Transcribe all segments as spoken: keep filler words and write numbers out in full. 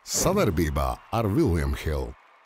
Savarbībā ar William Hill.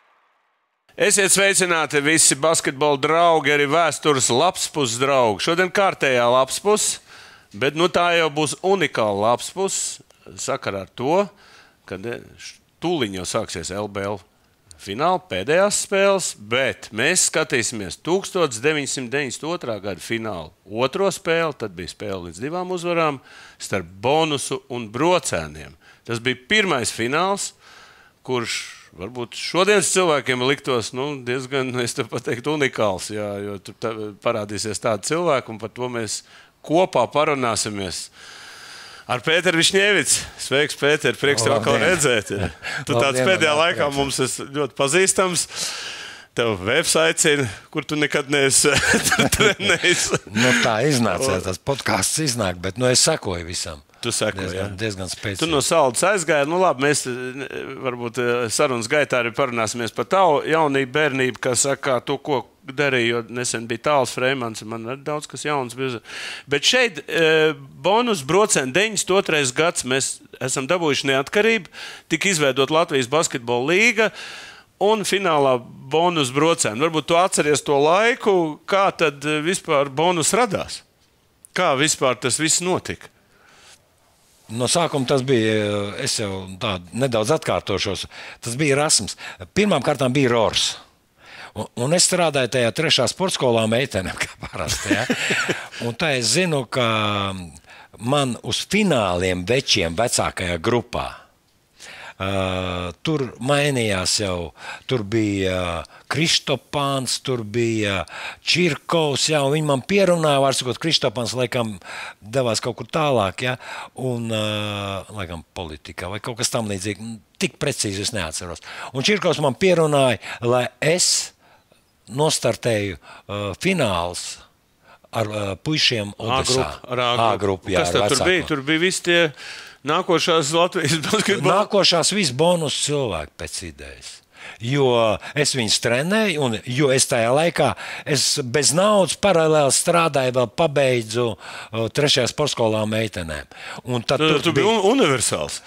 Esiet sveicināti visi basketbola draugi, arī vēstures lapspus draugi. Šodien kārtējā lapspus, bet nu tā jau būs unikāla lapspus sakarā ar to, ka tūliņ jau sāksies L B L fināla pēdējās spēles, bet mēs skatīsimies tuksstoš deviņsimt deviņdesmit otrā gada finālu otro spēli, tad bija spēle līdz divām uzvarām starp Bonusu un Brocēniem. Tas bija pirmais fināls, kurš varbūt šodienas cilvēkiem liktos nu, diezgan, es tev pateiktu, unikāls, jā, jo tur tā, parādīsies tādi cilvēki, un par to mēs kopā parunāsimies ar Pēteru Višņevicu. Sveiks, Pēter, prieks tev atkal redzēt. Ja. Tu tāds pēdējā laikā mums esi ļoti pazīstams. Tev websites ir, kur tu nekad neesi trenējis. Nu, tā iznāca, tas podcasts iznāk, bet nu, es sekoju visam. Tu sekoji, diezgan, ja? diezgan spēcīgi. Tu no Saldas aizgāji. Nu labi, mēs varbūt sarunas gaitā arī parunāsimies par tavu jaunību, bērnību, kā saka, to, ko darīju, jo nesen bija Tāls Freimans, man ir daudz kas jauns bija. Bet šeit Bonus Brocēni deviņdesmit otrais gads mēs esam dabūjuši neatkarību, tika izveidot Latvijas basketbola līga un finālā Bonus Brocēni. Varbūt tu atceries to laiku, kā tad vispār Bonus radās? Kā vispār tas viss notika? No sākuma tas bija, es jau tā nedaudz atkārtošos, tas bija Rasms. Pirmām kārtām bija Rors. Un, un es strādāju tajā trešā sportskolā meitenēm, kā parasti. Ja? Un tā es zinu, ka man uz fināliem večiem vecākajā grupā Uh, tur mainījās jau, tur bija uh, Kristopāns, tur bija Čirkovs, jā, un viņi man pierunāja, var sakot, Kristopāns laikam devās kaut kur tālāk, jā, un uh, laikam politikā vai kaut kas tam līdzīgi, tik precīzi es neatceros. Un Čirkovs man pierunāja, lai es nostartēju uh, fināls ar uh, puišiem Odesā. A grupu, jā, kas tad tur bija? Tur bija visi tie nākošās Latvijas basketbola. Nākošās viss bonus cilvēki pēc idejas. Jo es viņus trenēju, un jo es tajā laikā es bez naudas paralēli strādāju, vēl pabeidzu uh, trešajā sportskolā meitenēm. Un tad tu, tur tu bija un universāls.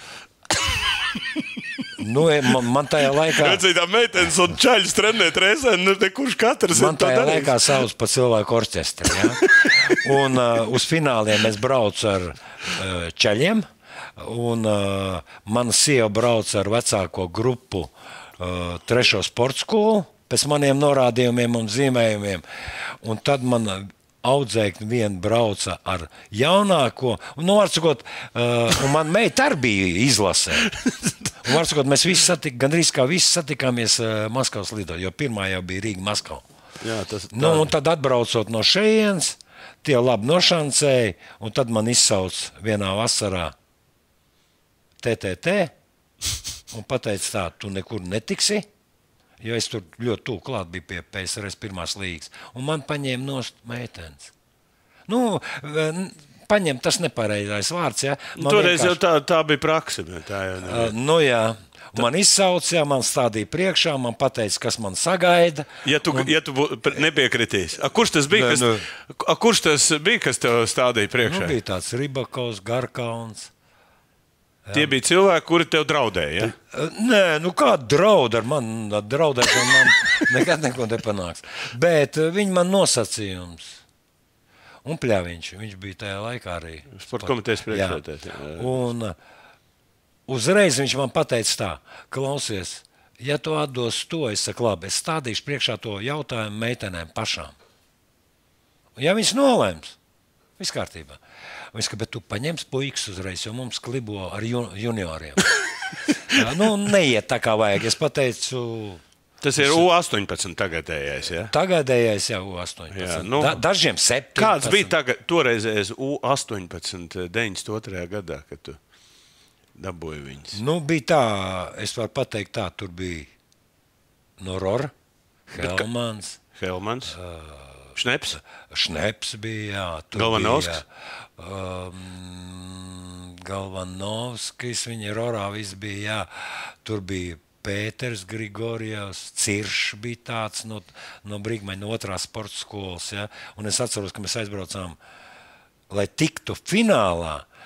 Nu, man, man tajā laikā... Redzēju, tā meitenes un čaļus trenēt reizē, nu, te kurš katrs man tajā laikā sauc par cilvēku orķestri, ja? Un uh, uz fināliem es braucu ar uh, čaļiem, un uh, mana sieva brauc ar vecāko grupu uh, trešo sporta skolu pēc maniem norādījumiem un zīmējumiem. Un tad man audzēkni vien brauca ar jaunāko, un, nu, var sakot, uh, un man meita arī bija izlasē. Un, var sakot, mēs visi satik, gandrīz kā visi satikāmies uh, Maskavas lidojumā, jo pirmā jau bija Rīga Maskava. Jā, tas, nu, un tad atbraucot no šejienes, tie labi nošancēja, un tad man izsauc vienā vasarā T T T un pateica tā, tu nekur netiksi, jo es tur ļoti tūl klāt biju pie P S R S pirmās līgas. Un man paņēma nost meitenes. Nu, paņem tas nepareizais vārds, ja. Man toreiz vienkārši... jau tā, tā bija praksa. Tā jau uh, nu jā, tā... man izsauc, jā, man stādīja priekšā, man pateica, kas man sagaida. Ja tu, un... ja tu nepiekritīs. A, kurš tas bija, kas, ne, a, kurš tas bija, kas tev stādīja priekšā? Nu, bija tāds Ribakovs, Garkauns. Jā. Tie bija cilvēki, kuri tev draudēja, ja? Nē, nu kāda drauda ar man, draudēšana man nekad neko nepanāks. Bet viņi man nosacījums. Un Pļaviņš, viņš bija tajā laikā arī. Sporta komitejas priekšsēdētājs. Un uzreiz viņš man pateica tā, klausies, ja tu atdos to, es saku, labi, es stādīšu priekšā to jautājumu meitenēm pašām. Un ja viņas nolēms, viss kārtībā. Viņš saka, bet tu paņems puikas uzreiz, jo mums klibo ar junioriem. Jā, nu, neiet tā kā vajag. Es pateicu... Tas ir U astoņpadsmit tagadējais, ja? Tagadējais, jā, U astoņpadsmit. Jā, nu, da, dažiem septiņpadsmit. Kāds bija tagad, toreizējais U astoņpadsmit deviņdesmit otrajā gadā, kad tu dabūji viņas? Nu, bija tā, es varu pateikt tā, tur bija Noror, Helmans. Helmans. Uh, Šneps? Šneps bija, jā. Galvanovskis? Um, Galvanovskis, viņa Rorā viss bija, jā. Tur bija Pēters Grigorjevs, Ciršs bija tāds no, no Brīgmaņa, no otrās sporta skolas, jā. Un es atceros, ka mēs aizbraucām, lai tiktu finālā,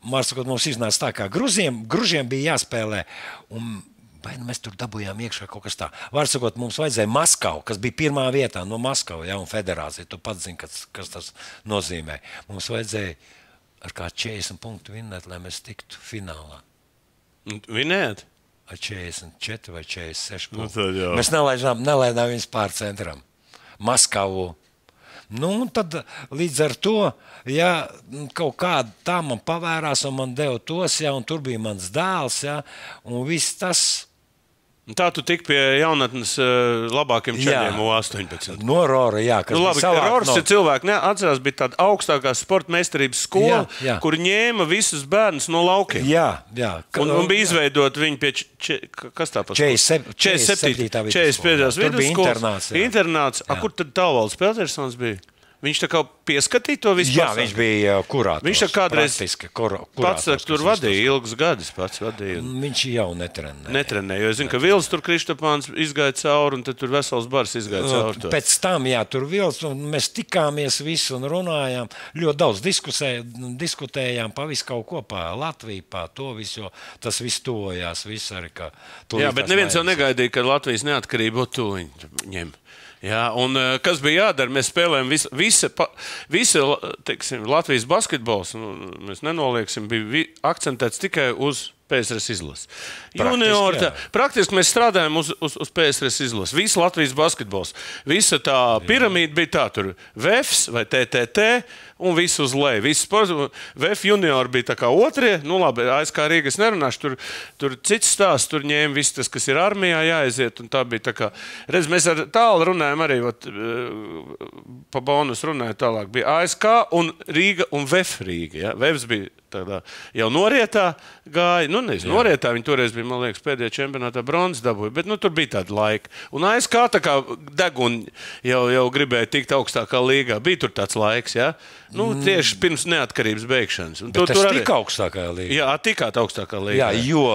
Mārsakot, mums iznāca tā, kā gruziem, gružiem bija jāspēlē. Un vai nu mēs tur dabūjām iekšā kaut kas tā. Vārdsakot, mums vajadzēja Maskavu, kas bija pirmā vietā no Maskavas, ja, un federācija. Tu pats zini, kas, kas tas nozīmē. Mums vajadzēja ar kā četrdesmit punktu vinnēt, lai mēs tiktu finālā. Vinēt? Ar četrdesmit četri vai četrdesmit seši Nu, punktu. tad jau. Mēs nelaidām, nelaidām viņus pār centram. Maskavu. Nu, un tad līdz ar to, ja kaut kāda tā man pavērās un man deva tos, ja, un tur bija mans dēls, ja, un viss tas. Tā tu tik pie jaunatnes uh, labākiem četriem Jā. U astoņpadsmit. No Rora, jā. Nu, labi, Rors ir cilvēki, neatcerās, bija tāda augstākā sporta meistarības skola, Jā, jā. kur ņēma visus bērnus no laukiem. Jā, jā. Un, un bija izveidot viņu pie, če, kas tā pa četrdesmit septītā četrdesmit piecā Tur bija internāts. Jā. Internāts. A, kur tad Tālvalds Petersons bija? Viņš tā kā pieskatīja to visu. Jā, pasaules? viņš bija kurātors. Viņš tā kādreiz kur, pats tur vadīja ilgus gadus. Pats vadīja. Viņš jau netrenēja. Netrenēja, jo es zinu, ka Vils tur Kristapāns izgāja cauri, un tad tur vesels bars izgāja cauri. To. Pēc tam, jā, tur Vils, un mēs tikāmies visi un runājām. Ļoti daudz diskusē, diskutējām pa visu kaut ko, pa Latviju, pa to visu, jo tas viss tojās, viss arī, ka... Jā, bet neviens jau negaidīja, ka Latvijas neatkarību to viņi ņem. Jā, un kas bija jādara? Mēs spēlējām visu, visa, visa teiksim, Latvijas basketbols, nu, mēs nenolieksim, bija vi, akcentēts tikai uz P S R S izlasi. Junior, tā, praktiski mēs strādājām uz, uz, uz P S R S izlasi. Visa Latvijas basketbols. Visa tā piramīda bija tā, tur V E F S vai T T T un visu uz leju. V E F junior bija tā kā otrie, nu labi, A S K Rīga es nerunāšu, tur, tur cits stāsts, tur ņēma viss tas, kas ir armijā jāaiziet, un tā bija tā kā, redz, mēs ar tālu runājam arī, vat, pa bonus runājam tālāk, bija A S K un Rīga un V E F Rīga, ja? V E F S bija tādā jau norietā gāja, nu nezinu, norietā viņi toreiz bija, man liekas, pēdējā čempionātā bronzas dabūja, bet nu tur bija tāda laika. Un A S K tā kā deguni jau, jau gribēja tikt augstākā līgā, bija tur tāds laiks, ja? Nu, tieši pirms neatkarības beigšanas. Un bet tur, tas tur arī... tika augstākajā līgā. Jā, tikāt augstākā līgā. Jā, jo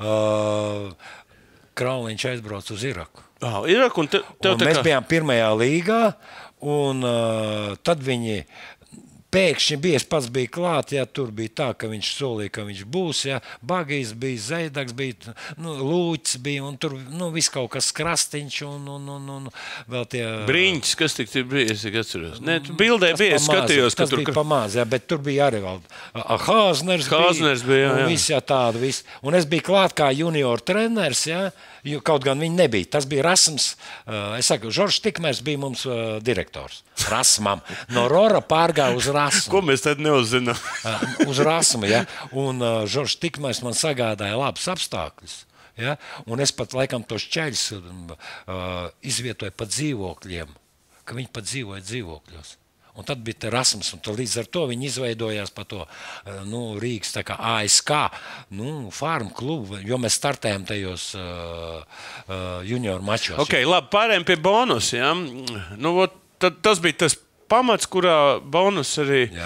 uh, Krauliņš aizbrauc uz Iraku. Oh, Iraku un te, tev un tā mēs kā... bijām pirmajā līgā, un uh, tad viņi... Pēkšņi bija, es pats biju klāt, ja tur bija tā, ka viņš solīja, ka viņš būs, ja Bagijs bija, Zeidaks bija, nu, Lūķis bija, un tur, nu, viss kaut kas Krastiņš, un, un, un, un vēl tie... Briņķis, kas tik tur bija, es tik atceros. Nē, tu bildē bija, es skatījos, ka tas tur... Tas bija pamāz, jā, bet tur bija arī vēl Hāzners bija, Hāzners bija, jā, jā. Un viss, jā, tādu, viss. Un es biju klāt kā junior treneris, jā, jo kaut gan viņi nebija. Tas bija Rasms, uh, es saku, Žoržs Tikmērs bija mums uh, direktors. Rasmam. No Rora pārgāja uz Rasmu. Ko mēs tad neuzzinām? uh, uz Rasmu, ja. Un uh, Žoržs Tikmērs man sagādāja labus apstākļus. Ja? Un es pat laikam tos ceļus uh, izvietoju pa dzīvokļiem, ka viņi pat dzīvoja dzīvokļos. Un tad bija Rasmus, un līdz ar to viņi izveidojās pa to nu, Rīgas tā kā A S K nu, farm klubu, jo mēs startējām tajos uh, uh, junior mačos. Ok, labi, pārējām pie bonus. Ja? Nu, ot, tad, tas bija tas pamats, kurā bonus arī e,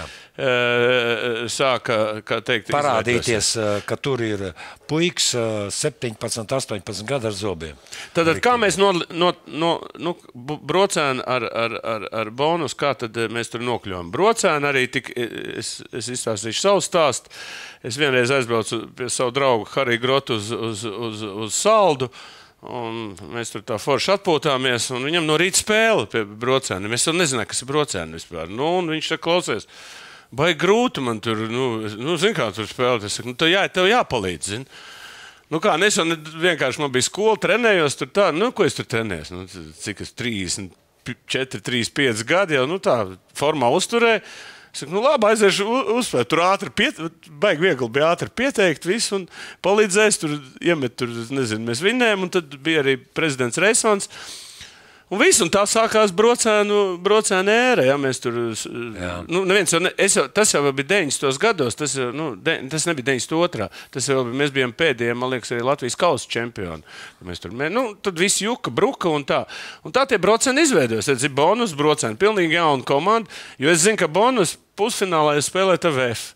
sāka, kā teikt, parādīties, izveidos. Ka tur ir puiks septiņpadsmit, astoņpadsmit gadu ar zobiem. Tad kā mēs no, no, no nu, brocēni ar, ar, ar, ar bonus, kā tad mēs tur nokļuvām? Brocēni arī tik, es, es izstāstīšu savu stāstu. Es vienreiz aizbraucu pie savu draugu Hariju Grotu uz, uz, uz, uz Saldu. Un mēs tur tā forši atpūtāmies, un viņam no rīta spēle pie brocēni. Mēs jau nezinājām, kas ir brocēni vispār. Nu, un viņš tā klausies, baigi grūti man tur, nu, nu zin kā tur spēlēt. Es saku, nu, tev, jā, tev jāpalīdz, zin. Nu kā, es jau ne, vienkārši man bija skola, trenējos tur tā, nu, ko es tur trenējos? Nu, cik es trīsdesmit četri, trīsdesmit pieci gadi jau, nu tā, formā uzturēju. Es saku, nu labi, aiziešu uzspēt, tur ātri, piet, baigi viegli bija ātri pieteikt visu un palīdzēs, tur iemet, tur, nezinu, mēs vinnējām, un tad bija arī prezidents Reisons. Un viss, un tā sākās brocēnu, brocēnu ēra, ja mēs tur, jā. Nu, neviens jau, ne, es jau, tas jau bija deviņdesmitos gados, tas, jau, nu, de, tas nebija deviņdesmit otrā Tas jau bija, mēs bijām pēdējie, man liekas, arī Latvijas kausa čempioni. Mēs tur, nu, tad viss juka, bruka un tā. Un tā tie brocēni izveidojas, tas ir bonus brocēni, pilnīgi jauna komanda, jo es zinu, ka bonus pusfinālā es spēlēju ar V E F.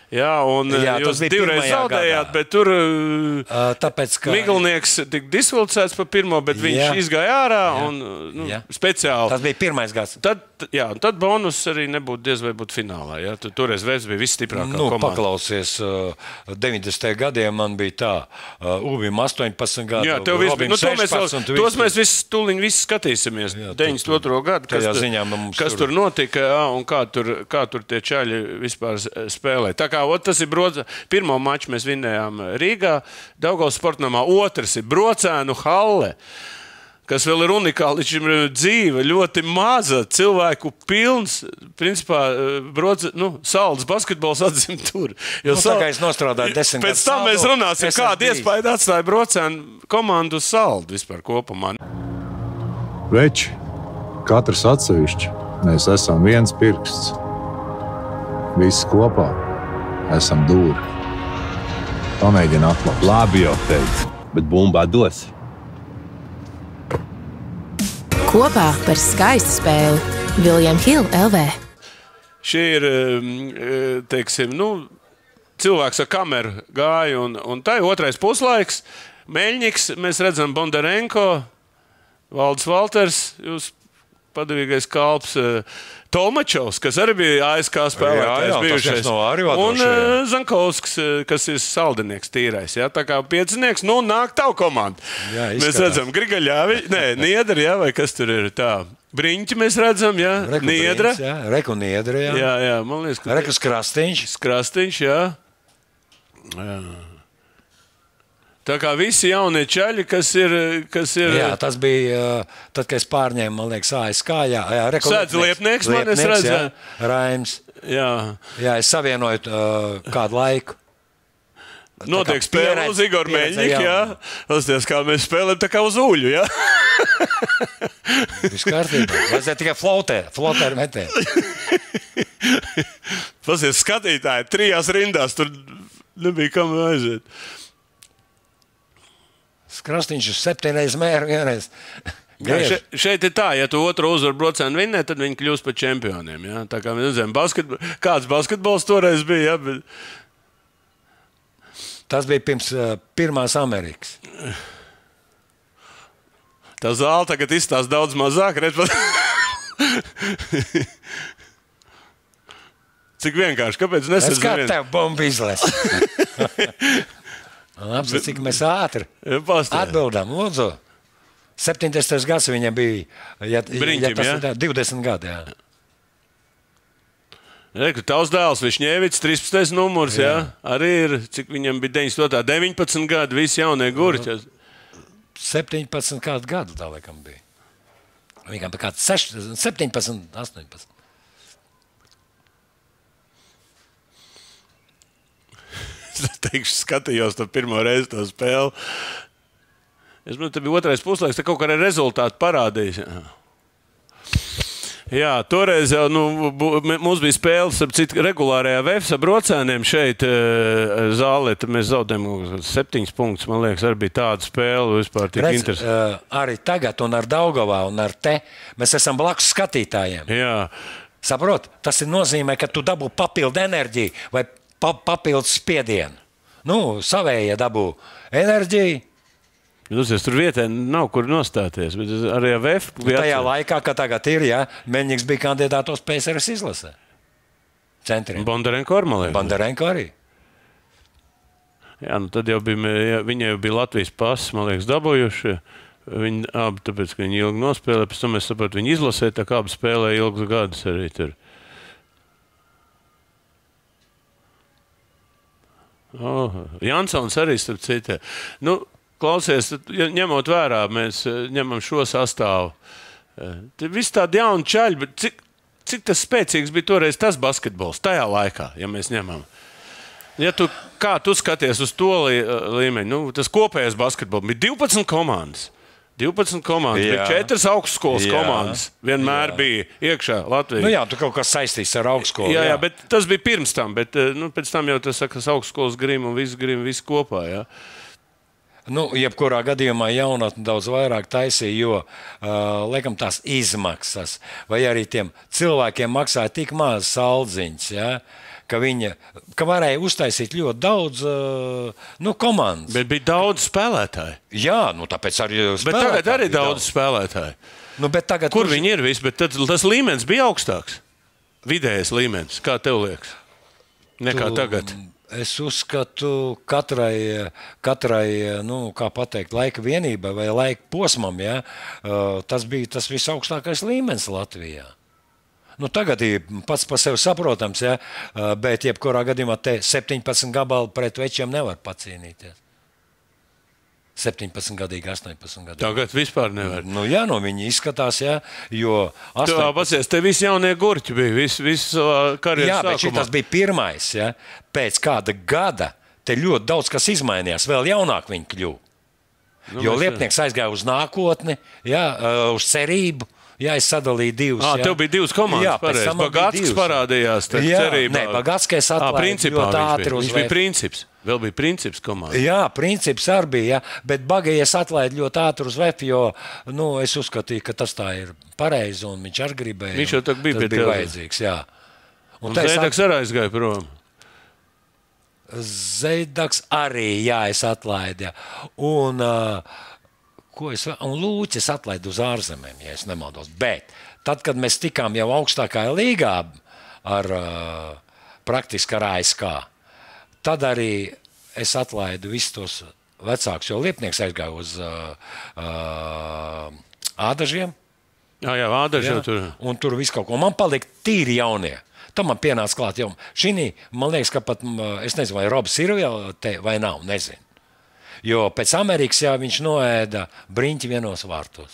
Jā, un Jā, jūs tas bija divreiz pirmajā zaudējāt, gadā. bet tur Uh, tāpēc, ka Miglnieks tika diskvalificēts par pirmo, bet viņš Jā. izgāja ārā Jā. un nu, Jā. speciāli. tas bija pirmais gads. Tad, jā, un tad bonus arī nebūtu diez vai būt finālā. Ja? Tu, toreiz Vēsts bija visstiprākā Nu, komanda. paklausies, uh, deviņdesmitajiem gadiem man bija tā, uh, Uvim astoņpadsmit gadu, Jā, tev viss bija. Robim Nu, to mēs vēl, sešpadsmit, tos visi- mēs visi tūliņ visi skatīsimies. Jā, deviņdesmit otro gadu, kas, tajā tur, ziņā mums kas tur- tur notika jā, un kā tur, kā tur tie čaļi vispār spēlē. Tā kā ot, tas ir Brodza. Pirmo maču mēs vinējām Rīgā, Daugavas sportnamā. Otrs ir Brocēnu halle, kas vēl ir unikāli. Šim dzīve ļoti maza, cilvēku pilns. Principā, Brodze, nu, Saldas basketbols atzim tur. Jo Nu, Sal- tā kā es nostrādāju desmit Pēc gadus tam mēs Saldu, runāsim, es esmu kādu bijis. iespēju atstāja Brocēnu komandu uz Saldu vispār kopumā. Veči, katrs atsevišķi, mēs esam viens pirksts. Visi kopā esam dūri. Pamēģini atklāt. Labi jau teicu, bet bumbā dos. Kopā par skaistu spēli Viljams Hilde L V. Šie ir, um, teiksim, nu, cilvēks ar kameru gāja, un, un tā ir otrais puslaiks. Meļņiks, mēs redzam Bondarenko, Valdis Valters, jūs padavīgais kalps, uh, Tolmačovs, kas arī bija A S K spēlētājs, Jā, jā, tas bijušais. viens no arī Un vadošajiem. uh, Zankovskis, uh, kas ir saldinieks tīrais. Ja? Tā kā piecinieks, nu, nāk tavu komandu. Jā, Mēs izskatās. redzam Grigaļāvi, nē, Niedri, jā, vai kas tur ir tā. Briņķi mēs redzam, jā, Reku Niedra. Brīns, jā, Reku Niedra, jā. Jā, jā, man liekas, ka Reku Krastīņš. Krastīņš, jā. jā. Tā kā visi jaunie čaļi, kas ir. Kas ir Jā, tas bija, uh, tad, kad es pārņēmu, man liekas, A S K. Jā, jā Reku Sēdz Liepnieks, man es redzu, jā. Raims. jā. Jā, es savienoju uh, kādu laiku. Notiek kā spēle pieredze- uz Igor pieredze Meļņika, jā. jauna. Pasties, kā mēs spēlējam, tā kā uz uļu, jā. Viss kārtībā. Vajadzēja tikai flotē, flotē ar metēju. Pasties, skatītāji, trijās rindās, tur nebija kam aiziet. Krastīņš uz septiņreiz mēru vienreiz. Jā, še, šeit ir tā, ja tu otru uzvaru Brocēnu vinnē, tad viņi kļūst par čempioniem. Ja? Tā kā mēs zinām, basketbol, kāds basketbols toreiz bija. Ja? Bet... Tas bija pirms uh, pirmās Amerikas. Tā zāle tagad izstāsta daudz mazāk. Redz, pat... Cik vienkārši, kāpēc Es kā nesadzirdu? tev bumbu izlēs. Apsver, cik mēs ātri atbildām. Lūdzu. septiņdesmitais gads viņam bija. Ja, Briņķim, ja tas jā? ir tā, divdesmit gadi. Jā. Reku, tavs dēls, Višņēvics, trīspadsmitais numurs, jā. Jā, arī ir, cik viņam bija deviņdesmit, deviņpadsmit gadi, visi jaunie gurķi. septiņpadsmit kādu gadu tā laikam bija. Viņam bija kāds sešpadsmit, septiņpadsmit, astoņpadsmit. Es teikšu, skatījos to pirmo reizi to spēli. Es domāju, tā bija otrais puslaiks, tā kaut kā arī rezultāti parādījis. Jā. Jā, toreiz jau nu, bu- mums bija spēles ar citu regulārajā V F S ar Brocēniem šeit e, zālē. Tad mēs zaudējām septiņus punktus. Man liekas, arī bija tāda spēle vispār tik Redz, interesanta. uh, arī tagad, un ar Daugavā, un ar te, mēs esam blakus skatītājiem. Jā, Saprot? Tas ir nozīmē, ka tu dabū papildu enerģiju vai pa, papildu spiedienu. Nu, savējie dabū enerģiju. jūs tur vietē nav kur nostāties, bet arī ar V F S bija Tajā atcer- laikā, kad tagad ir, ja Meļņiks bija kandidātos P S R S izlasē. Centriem. Bondarenko ar Malēju. Bandarenko arī. Jā, nu tad jau bija, jā, viņai jau bija Latvijas pasis, man liekas, dabūjuši. Viņi abi, tāpēc, ka viņi ilgi nospēlēja, pēc tam es saprotu, viņi izlasīja, tā kā abi spēlēja ilgus gadus arī tur. Oh, Jansons arī, starp citu. Nu, klausies, tad, ja ņemot vērā, mēs eh, ņemam šo sastāvu. Eh, Tad viss tādi jauni čaļi, bet cik, cik tas spēcīgs bija toreiz tas basketbols tajā laikā, ja mēs ņemam? Ja tu, kā tu skaties uz to lī, līmeņu, nu, tas kopējais basketbols bija divpadsmit komandas. divpadsmit komandas, Jā. bija četras augstskolas Jā. komandas. Vienmēr jā. bija iekšā Latvijā. Nu jā, tu kaut kas saistīts ar augstskolu. jā, jā, bet tas bija pirms tam. Bet, eh, nu, pēc tam jau tas sakas augstskolas grima un viss grima, viss kopā. Jā. Nu, jebkurā gadījumā jaunatne daudz vairāk taisīja, jo uh, laikam, tās izmaksas, vai arī tiem cilvēkiem maksāja tik maz saldziņas, ja, ka viņa ka varēja uztaisīt ļoti daudz nu, komandas. Bet bija daudz spēlētāju. Jā, nu tāpēc arī spēlētāji. Bet tagad arī daudz, daudz spēlētāju. Nu, tagad, Kur kurš... viņi ir visi? Bet tad, tas līmenis bija augstāks. Vidējais līmenis. Kā tev liekas? Nekā tu... tagad. Es uzskatu, katrai, katrai nu, kā pateikt, laika vienībai vai laika posmam, ja, tas bija tas visaugstākais līmenis Latvijā. Nu, tagad ir pats par sevi saprotams, ja, bet jebkurā gadījumā te septiņpadsmit gabali pret večiem nevar pacīnīties. septiņpadsmitgadīgi, astoņpadsmitgadīgi. Tagad vispār nevar. Nu, jā, no viņi izskatās, jā, jo... astoņpadsmit... Tu pasies, te visi jaunie gurķi bija, visi, visi savā karjeras jā, sākumā. bet šitas bija pirmais, jā. Pēc kāda gada te ļoti daudz kas izmainījās, vēl jaunāk viņi kļuva. Nu, jo Liepnieks aizgāja uz nākotni, jā, uz cerību. Jā, es sadalīju divus. À, tev bija divas komandas, jā, pareizi. Bagatskis parādījās, tad jā, cerībā. Nē, Bagatskis atlaidu ļoti ātri uz viņš bija princips. Vēl bija princips komanda. Jā, princips arī bija, jā, bet Bagajies atlaidu ļoti ātri uz V F, jo nu, es uzskatīju, ka tas tā ir pareizi un viņš arī gribēja. Viņš jau tā bija, tas bija vajadzīgs, jā. Un, un Zeidaks arī aizgāja prom. Zeidaks arī, jā, es atlaidu, jā. Un... Uh, Ko es, un Lūķis atlaidu uz ārzemēm, ja es nemaldos. Bet tad, kad mēs tikām jau augstākajā līgā ar uh, praktiski ar A S K, tad arī es atlaidu visus tos vecākus, jo Liepnieks aizgāja uz uh, uh, ādažiem. Jā, jā, ādaži jau tur. Un tur viss kaut ko. Man palika tīri jaunie. Tam man pienāca klāt jau. Šinī, man liekas, ka pat, es nezinu, vai Robs ir vēl te vai nav, nezinu. Jo pēc Amerikas jā, viņš noēda Briņķi vienos vārtos.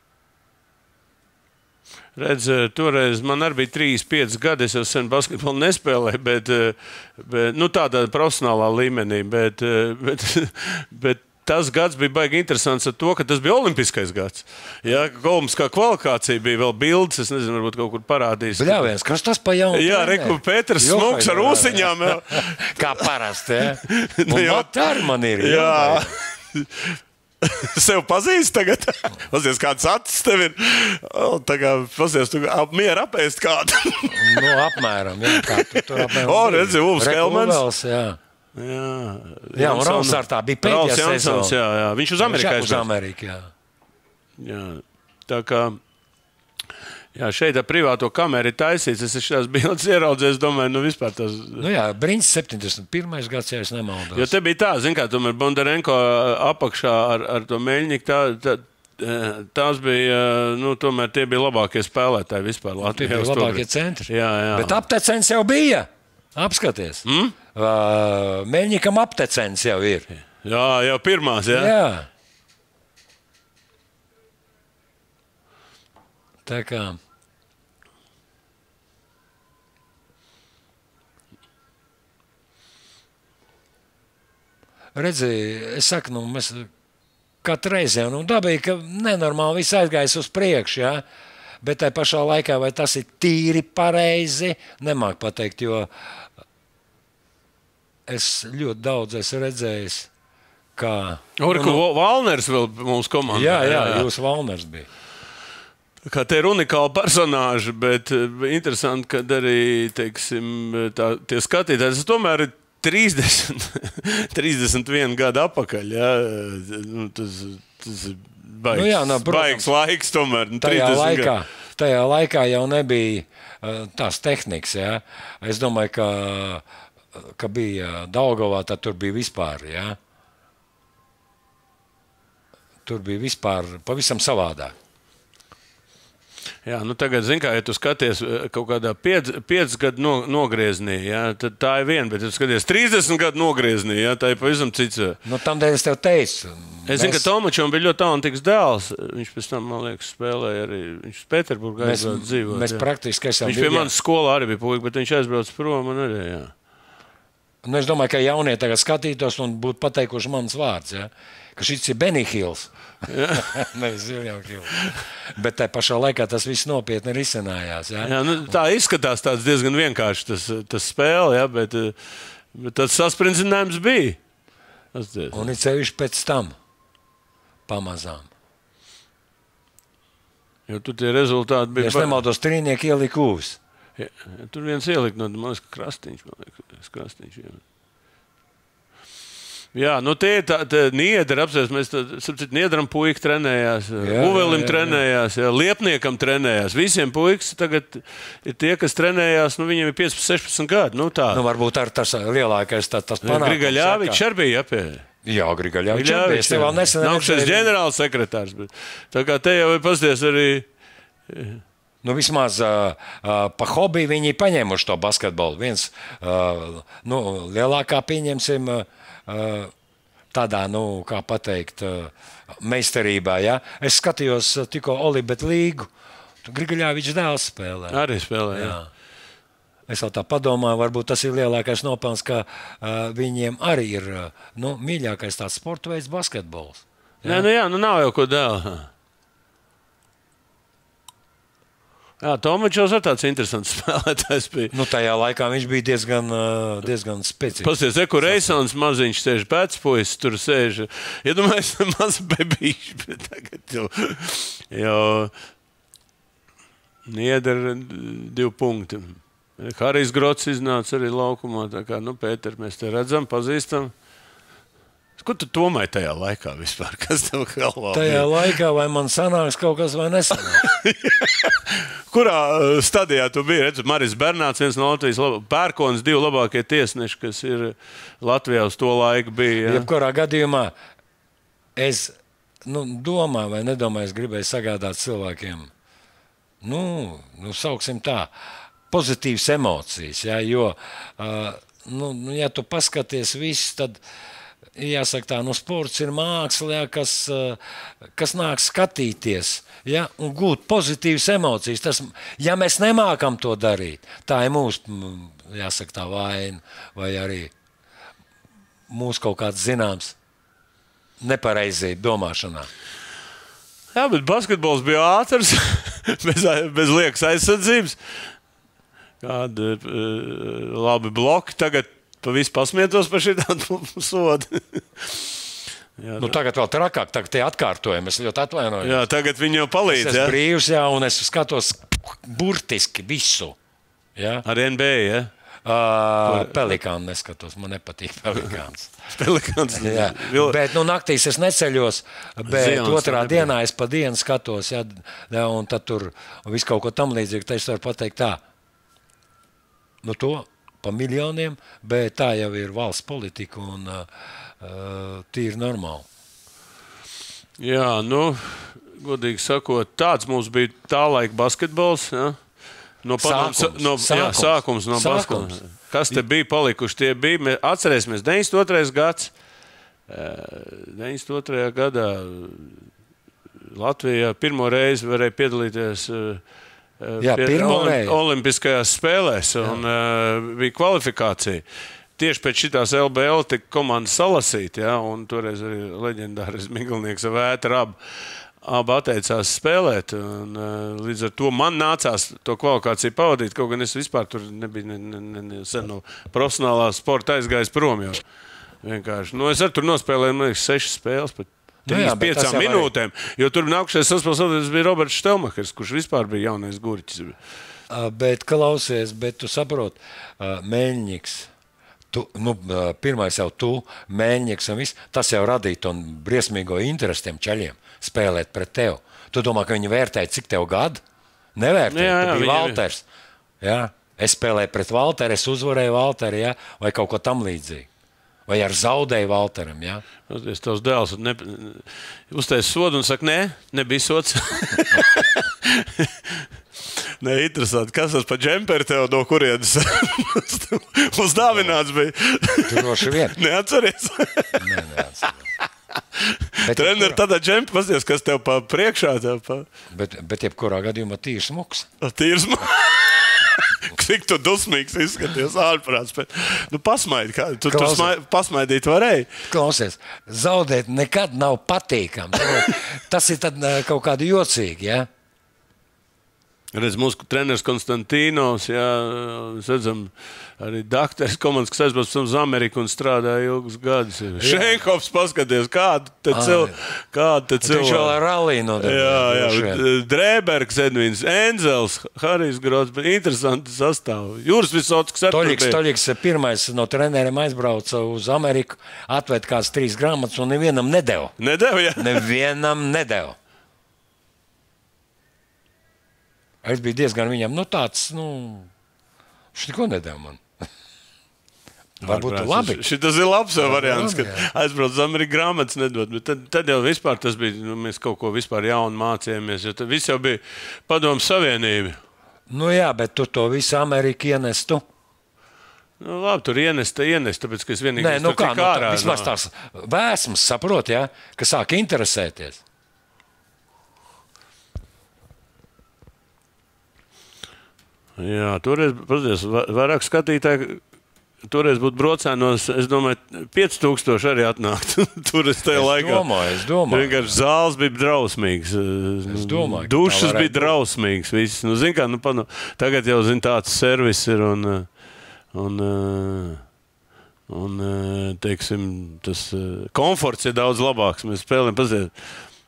Redz, toreiz man arī bija trīs, pieci gadi, es jau sen basketbolu nespēlēju, bet, bet nu, tādā profesionālā līmenī, bet, bet, bet tas gads bija baigi interesants ar to, ka tas bija olimpiskais gads. Jā, olimpiskā kvalifikācija bija vēl bildes, es nezinu, varbūt kaut kur parādīs. Bļāviens, kas tas pa jaunu? Jā, Reku Pēters smuks ar ūsiņām. Kā parasti, jā. Un mat arī man ir. Jā. Sev pazīst tagad? Pasies, kāds acis tev ir. Tagad, pasies, tu mieru apēst kādu. Nu, apmēram, jā. Kā tu tur apmēram. O, redzi, Ulfs Kelmans. Uvels, jā. Jā, jā, un Rauls ar tā bija pēdējā sezona. Jā, jā, viņš uz Ameriku aizgāja. Uz Ameriku, jā. Jā, tā kā, jā, šeit ar privāto kameru ir taisīts, es šās bildes ieraudzēs, domāju, nu vispār tas... Nu jā, Briņķis septiņdesmit pirmais gads, ja es nemaldos. Jo te bija tā, zin kā, tomēr Bondarenko apakšā ar, ar to Meļņiku, tā, tā, tās bija, nu, tomēr tie bija labākie spēlētāji vispār Latvijā. Tie bija labākie centri. Jā, jā. Bet aptecens jau bija. Apskaties. Mm? Uh, Meļņikam aptecens jau ir. Jā, jau pirmās, jā? Jā. Tā kā... Redzi, es saku, nu, mēs katru reizi jau, nu, dabīgi, ka nenormāli viss aizgājis uz priekšu, jā? Bet tai pašā laikā, vai tas ir tīri pareizi, nemāk pateikt, jo es ļoti daudz esmu redzējis, kā... Orku nu, Valners vēl mūsu komandā. Jā, jā, jā, jūs Valners bija. Kā te ir unikāli personāži, bet interesanti, kad arī, teiksim, tā, tie skatītāji, tas tomēr ir trīsdesmit, trīsdesmit vienu gadu atpakaļ, jā, nu, tas, tas ir baigs, nu jā, no, baigs laiks tomēr. Nu, tajā, laikā, tajā laikā jau nebija uh, tās tehnikas, jā. Es domāju, ka, ka bija Daugavā, tad tur bija vispār, jā. Tur bija vispār pavisam savādāk. Jā, nu tagad, zin kā, ja tu skaties kaut kādā piecus gadu no, nogrieznī, jā, tad tā ir viena, bet ja tu skaties trīsdesmit gadu nogrieznī, jā, tā ir pavisam cits. Nu, tamdēļ es tev teicu. Es mēs... zinu, ka Tomačam bija ļoti talantīgs dēls. Viņš pēc tam, man liekas, spēlēja arī, viņš Pēterburgā aizbrauc dzīvot. Mēs jā. Praktiski esam... Viņš pie manas skolā arī bija puika, bet viņš aizbrauc prom un arī, jā. Nu, es domāju, ka jaunie tagad skatītos un būtu pateikuši mans vārds, jā. Ka šis ir Benny Hills. Nevis William Hill. Bet tai pašā laikā tas viss nopietni risinājās. Ja? Jā, nu, tā izskatās tāds diezgan vienkārši tas, tas spēle, ja? bet, bet tas saspringzinājums bija. Tas un ir cevišķi pēc tam pamazām. Jo tu tie rezultāti bija... Ja es nemaldos, trīnieki ielika ūvis. Ja, tur viens ielikt no manas krastiņš, man liekas, krastiņš, jā. Jā, nu tie tā, tā Niedra apsēs, mēs sapcīt, Niedram puika trenējās, jā, Uvelim jā, jā, trenējās, jā, Liepniekam trenējās, visiem puikas tagad ir tie, kas trenējās, nu viņiem ir piecpadsmit, sešpadsmit gadi, nu tā. Nu varbūt ar tas lielākais tā, tas panākums. Grigaļāvičs arī bija apie. Jā, Grigaļāvičs arī bija. Tev vēl nesen nākšais ģenerāls sekretārs, bet tā kā te jau ir pasties arī... Nu, vismaz uh, uh, pa hobiju viņi paņēmuši to basketbolu. Viens, uh, nu, lielākā pieņemsim uh, tādā, nu, kā pateikt, uh, meistarībā, ja? Es skatījos uh, tikko Olibet līgu. Grigaļāvičs dēls spēlē. Arī spēlē, jā. jā. Es vēl tā padomāju, varbūt tas ir lielākais nopelns, ka uh, viņiem arī ir, uh, nu, mīļākais tāds sporta veids basketbols. Jā, Nē, nu jā, nu nav jau ko dēl. Jā, Tomačovs ir tāds interesants spēlētājs. Bija. Nu, tajā laikā viņš bija diezgan, diezgan spēcīgs. Pasties, kur Reisons maziņš sēž pēcpuisis, tur sēž. Iedomājies, maz bebīši, bet tagad jau, jau Niedra divi punkti. Harijs Grots iznāca arī laukumā, tā kā, nu, Pēter, mēs te redzam, pazīstam. Ko tu domāji tajā laikā vispār? Kas tev galvā bija? Tajā laikā vai man sanāks kaut kas vai nesanāks? Kurā stadijā tu biji? Redz, Maris Bernāts, viens no Latvijas labā, Pērkons, divi labākie tiesneši, kas ir Latvijā uz to laiku bija. Ja? Jebkurā gadījumā es nu, domāju vai nedomāju, es gribēju sagādāt cilvēkiem, nu, nu sauksim tā, pozitīvas emocijas, ja? Jo, uh, nu, ja tu paskaties viss, tad jāsaka tā, nu sports ir māksla, ja, kas, kas nāk skatīties, ja, un gūt pozitīvas emocijas. Tas, ja mēs nemākam to darīt, tā ir mūsu, jāsaka tā, vaina, vai arī mūsu kaut kāds zināms nepareizība domāšanā. Jā, bet basketbols bija ātrs, bez, bez liekas aizsardzības. Kādi labi bloki tagad. Pa visu pasmietos par šī tādu sodu. Jā, nu, tagad vēl trakāk, tagad tie atkārtojumi, es ļoti atvainojos. Jā, tagad viņi jau palīdz, es esmu jā? brīvs, jā, un es skatos burtiski visu. Jā? Ar N B A, ja? Uh, Pelikānu neskatos, man nepatīk Pelikāns. Pelikāns. Jā, bet nu, naktīs es neceļos, bet Zions, otrā dienā es pa dienu skatos, jā, jā, un tad tur visu kaut ko tam līdzīgi, tad es varu pateikt tā, nu to, pa miljoniem, bet tā jau ir valsts politika un uh, tīri normāli. Jā, nu, godīgi sakot, tāds mums bija tā laika basketbols, ja? No padoms, sākums, no, sākums, jā, sākums no sākums. basketbola. Kas te bija palikuši? Tie bija, mēs atcerēsimies, deviņdesmit otrais gads, deviņdesmit otrajā gadā Latvijā pirmo reizi varēja piedalīties Jā, olim, olimpiskajās spēlēs, un uh, bija kvalifikācija. Tieši pēc šitās L B L tika komanda salasīt, ja, un toreiz arī leģendārais Miglnieks ar Vētru abi, abi atteicās spēlēt. Un, uh, līdz ar to man nācās to kvalifikāciju pavadīt, kaut gan es vispār tur nebiju ne, ne, ne, sen no profesionālā sporta aizgājis prom jau. Vienkārši. Nu, es arī tur nospēlēju, man liekas, sešas spēles, bet trīs piecām minūtēm, jo tur nākušais saspēlētājs bija Roberts Štelmachers, kurš vispār bija jaunais gurķis. Bet klausies, bet tu saproti, Mēļņiks, tu, nu, pirmais jau tu, Mēļņiks un viss, tas jau radīja to briesmīgo interesi tiem čaļiem spēlēt pret tev. Tu domā, ka viņi vērtēja, cik tev gadu? Nevērtēja, jā, jā, tu biji Valters. Jā, es spēlēju pret Valteru, es uzvarēju Valteru, jā, vai kaut ko tam līdzīgi. Vai ar zaudēju Valteram, jā? Es tavs dēls ne, uztais sodu un saka, nē, nebija sods. Nē, interesanti. Kas tas pa džemperi tev no kurienes mums dāvināts bija? Droši vien. Neatceries? Nē, neatceries. Treneri tādā džempi, pasties, kas tev pa priekšā. Tev pa... Bet, bet jebkurā gadījumā tīrs muks. Tīrs muks. Cik tu dusmīgs izskaties ārprāts. Bet, nu, pasmaidi, kā, tu, tu smai, pasmaidīt varēji. Klausies, zaudēt nekad nav patīkams. Tas ir tad kaut kādi jocīgi, ja? Redz, mūsu treneris Konstantīnos, jā, mēs redzam, arī dakteris komandas, kas aizbrauc uz Ameriku un strādāja ilgus gadus. Šenkovs, paskaties, kādu te cilvēku. Kādu te cilvēku. Viņš vēl ar ralliju nodarbojas. Jā, jā, Drēbergs, Edvins, Enzels, Harijs Grots, bet interesanti sastāv. Jūras Visockis ar Toļiks, Toļiks pirmais no treneriem aizbrauca uz Ameriku, atvērt kāds trīs grāmatas un nevienam nedeva. Nedeva, jā. Nevienam nedeva. Es biju diezgan viņam, nu tāds, nu, viņš neko nedēļ man. Varbūt tu labi. Šitas ir labs variants, kad aizbrauc uz Ameriku grāmatas nedod, bet tad, tad jau vispār tas bija, nu, mēs kaut ko vispār jaunu mācījāmies, jo tad viss jau bija Padomu Savienība. Nu jā, bet tu to visu Ameriku ienestu. Nu labi, tur ienesta, ienesta, tāpēc, ka es vienīgi Nē, nu tur kā, tik nu, ārā. tā, vismaz tās vēsmas, saprot, jā, ka sāk interesēties. Jā, toreiz, protams, vairāk skatītāji, toreiz būtu brocēnos, es domāju, pieci tūkstoši arī atnākt. Tur es tajā Es laikā. domāju, es domāju. Vienkārši zāles bija drausmīgas. Es domāju, ka dušas tā varētu bija drausmīgas. Viss. Nu, zin kā, nu, pa, nu, tagad jau, zin, tāds servis ir un, un, un, teiksim, tas komforts ir daudz labāks. Mēs spēlējam paziet.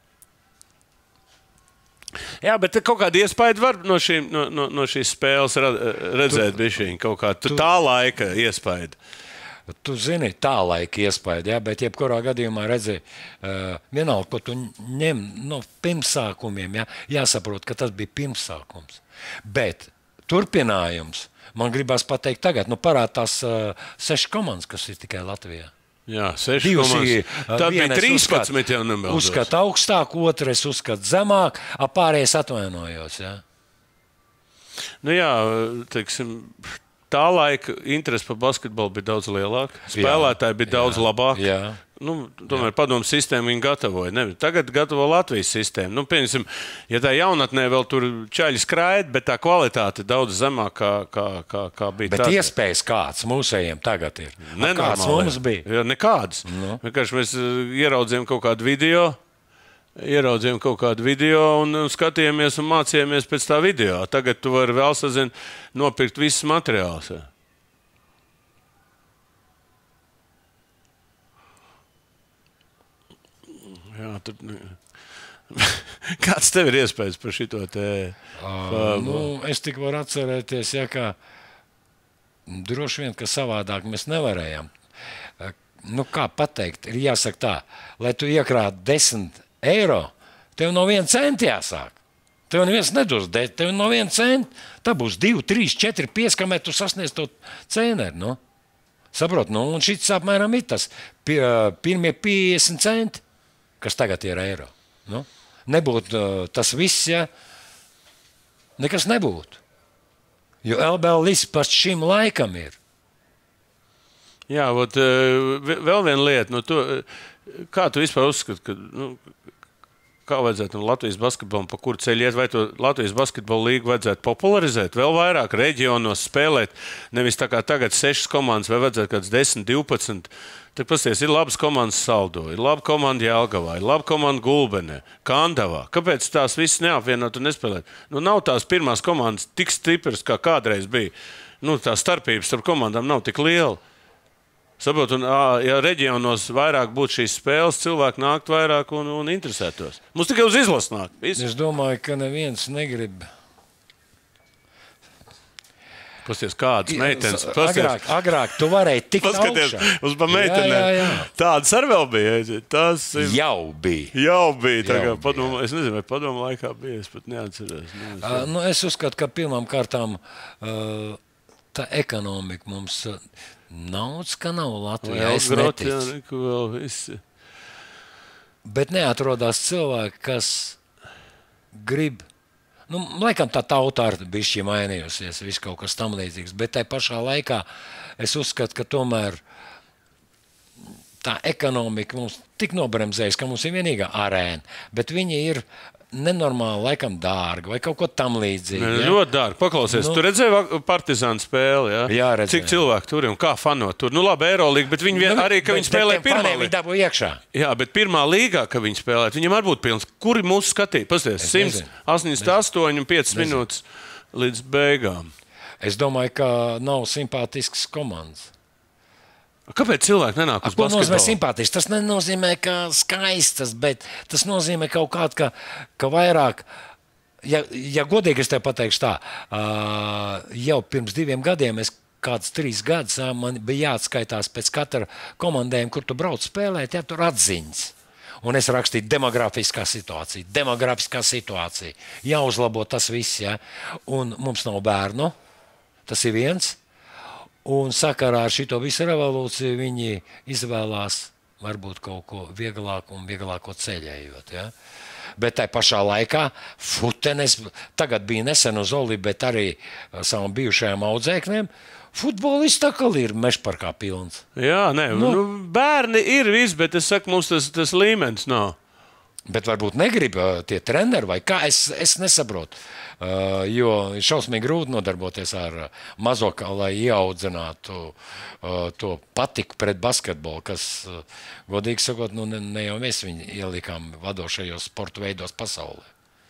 Jā, bet kaut kāda iespēja var no, šīm, no, no, no šīs spēles redzēt bišķiņ, kaut kā tu, tā laika iespēja. Tu zini, tā laika iespēja, jā, bet jebkurā gadījumā redzi, uh, vienalga, ko tu ņem no pirmsākumiem, jā, jāsaprot, ka tas bija pirmsākums. Bet turpinājums, man gribās pateikt tagad, nu parādās uh, seši komandas, kas ir tikai Latvijā. Jā, seši komandas. Tā bija trīspadsmit jau nemeldos. Uzskat augstāk, otrais uzskat zemāk, apārējais atvainojos, jā. Nu jā, teiksim, tā laika interese par basketbolu bija daudz lielāka. Spēlētāji bija jā, daudz labāki. Jā. Nu, tomēr padomu sistēmu viņi gatavoja. Ne, tagad gatavo Latvijas sistēmu. Nu, pieņemsim, ja tā jaunatnē vēl tur čaļi skraid, bet tā kvalitāte daudz zemāk kā, kā, kā, kā bija. Bet tad. Iespējas kāds mūsējiem tagad ir? Nenormāli. Kāds mums bija? Jā, nekāds. Nu. Vienkārši mēs ieraudzījām kaut kādu video, ieraudzījām kaut kādu video un skatījāmies un mācījāmies pēc tā video. Tagad tu vari vēl sazin nopirkt visus materiālus. Jā, tur... Kāds tev ir iespējas par šito te? Uh, nu, es tik varu atcerēties, ja kā droši vien, ka savādāk mēs nevarējām. Uh, nu, kā pateikt, ir jāsaka tā, lai tu iekrāt desmit eiro, tev no viena centa jāsāk. Tev neviens nedos, tev no viena centa, tā būs divi, trīs, četri, pieci, kamēr tu sasniedz to cēneri, nu. Saprot, nu, un šits apmēram ir tas pie, pirmie piecdesmit centi. Kas tagad ir eiro. Nu? Nebūtu uh, tas viss, ja nekas nebūtu. Jo L B L līdz pat šim laikam ir. Jā, ot, vēl viena lieta. Nu, tu, kā tu vispār uzskati, ka, nu, kā vajadzētu no Latvijas basketbolam, pa kuru ceļu iet, vai to Latvijas basketbola līgu vajadzētu popularizēt, vēl vairāk reģionos spēlēt, nevis tā kā tagad sešas komandas, vai vajadzētu kāds desmit, divpadsmit. Tad pasties, ir labas komandas Saldo, ir laba komanda Jelgavā, ir laba komanda Gulbenē, Kandavā. Kāpēc tās visas neapvienot un nespēlēt? Nu, nav tās pirmās komandas tik stipras, kā kādreiz bija. Nu, tā starpības starp komandām nav tik liela. Saprot, un, ja reģionos vairāk būtu šīs spēles, cilvēki nākt vairāk un, un interesētos. Mums tikai uz izlases nāk. Viss. Es domāju, ka neviens negrib. Pasties, kādas meitenes. Agrāk, agrāk tu varēji tikt paskaties, augšā. Uz pa meitenēm. Jā, jā, jā. Tādas arī vēl bija. Tās ir... Jau bija. Jau bija. Tā Jau kā bija, padomu, es nezinu, vai padomu laikā bija. Es pat neatceros. Uh, nu, es uzskatu, ka pirmām kārtām uh, tā ekonomika mums uh, naudas, ka nav Latvijā. Jā, es grot, neticu. jā, neko vēl visi. Bet neatrodās cilvēki, kas grib. Nu, laikam tā tauta arī bišķi mainījusies, viss kaut kas tam līdzīgs, bet tai pašā laikā es uzskatu, ka tomēr tā ekonomika mums tik nobremzējas, ka mums ir vienīgā arēna, bet viņi ir nenormāli, laikam, dārgi vai kaut ko tam līdzīgi. Ne, ja? Ļoti dārgi. Paklausies, nu, tu redzēji Partizānu spēli, jā? Jā, redzēju. Cik cilvēku tur un kā fanot tur? Nu labi, Eirolīga, bet viņi vien, Nu, arī, ka bet- viņi spēlē bet tiem pirmā faniem līgā. Viņi dabū iekšā. Jā, bet pirmā līgā, ka viņi spēlētu, viņiem arī būtu pilns. Kuri mūsu skatīja? Pasties, nezinu. simt astoņdesmit astoņi un piecas minūtes līdz beigām. Es domāju, ka nav simpātisks komandas. Kāpēc cilvēki nenāk uz Ko nozīmē basketbolu? simpātisks? Tas nenozīmē, ka skaistas, bet tas nozīmē kaut kādu, ka, ka vairāk. Ja, ja godīgi es tev pateikšu tā, uh, jau pirms diviem gadiem, es kāds trīs gadus, ā, man bija jāatskaitās pēc katra komandējuma, kur tu brauc spēlēt, ja tur atziņas. Un es rakstīju demografiskā situācija, demografiskā situācija. Jāuzlabo tas viss, ja. Un mums nav bērnu, tas ir viens. Un sakarā ar šito visu revolūciju viņi izvēlās varbūt kaut ko vieglāku un vieglāko ceļējot. Ja? Bet tajā pašā laikā futenes, tagad bija nesen uz Oli, bet arī savam bijušajām audzēknēm, futbolists tā kā ir mežparkā pilns. Jā, nē, nu, nu, bērni ir viss, bet es saku, mums tas, tas līmenis nav. Bet varbūt negrib ā, tie treneri vai kā, es, es nesaprotu. Uh, jo ir šausmīgi grūti nodarboties ar ā, mazo, kā, lai ieaudzinātu uh, to patiku pret basketbolu, kas, uh, godīgi sakot, nu, ne, ne jau mēs viņu ielikām vadošajos sporta veidos pasaulē.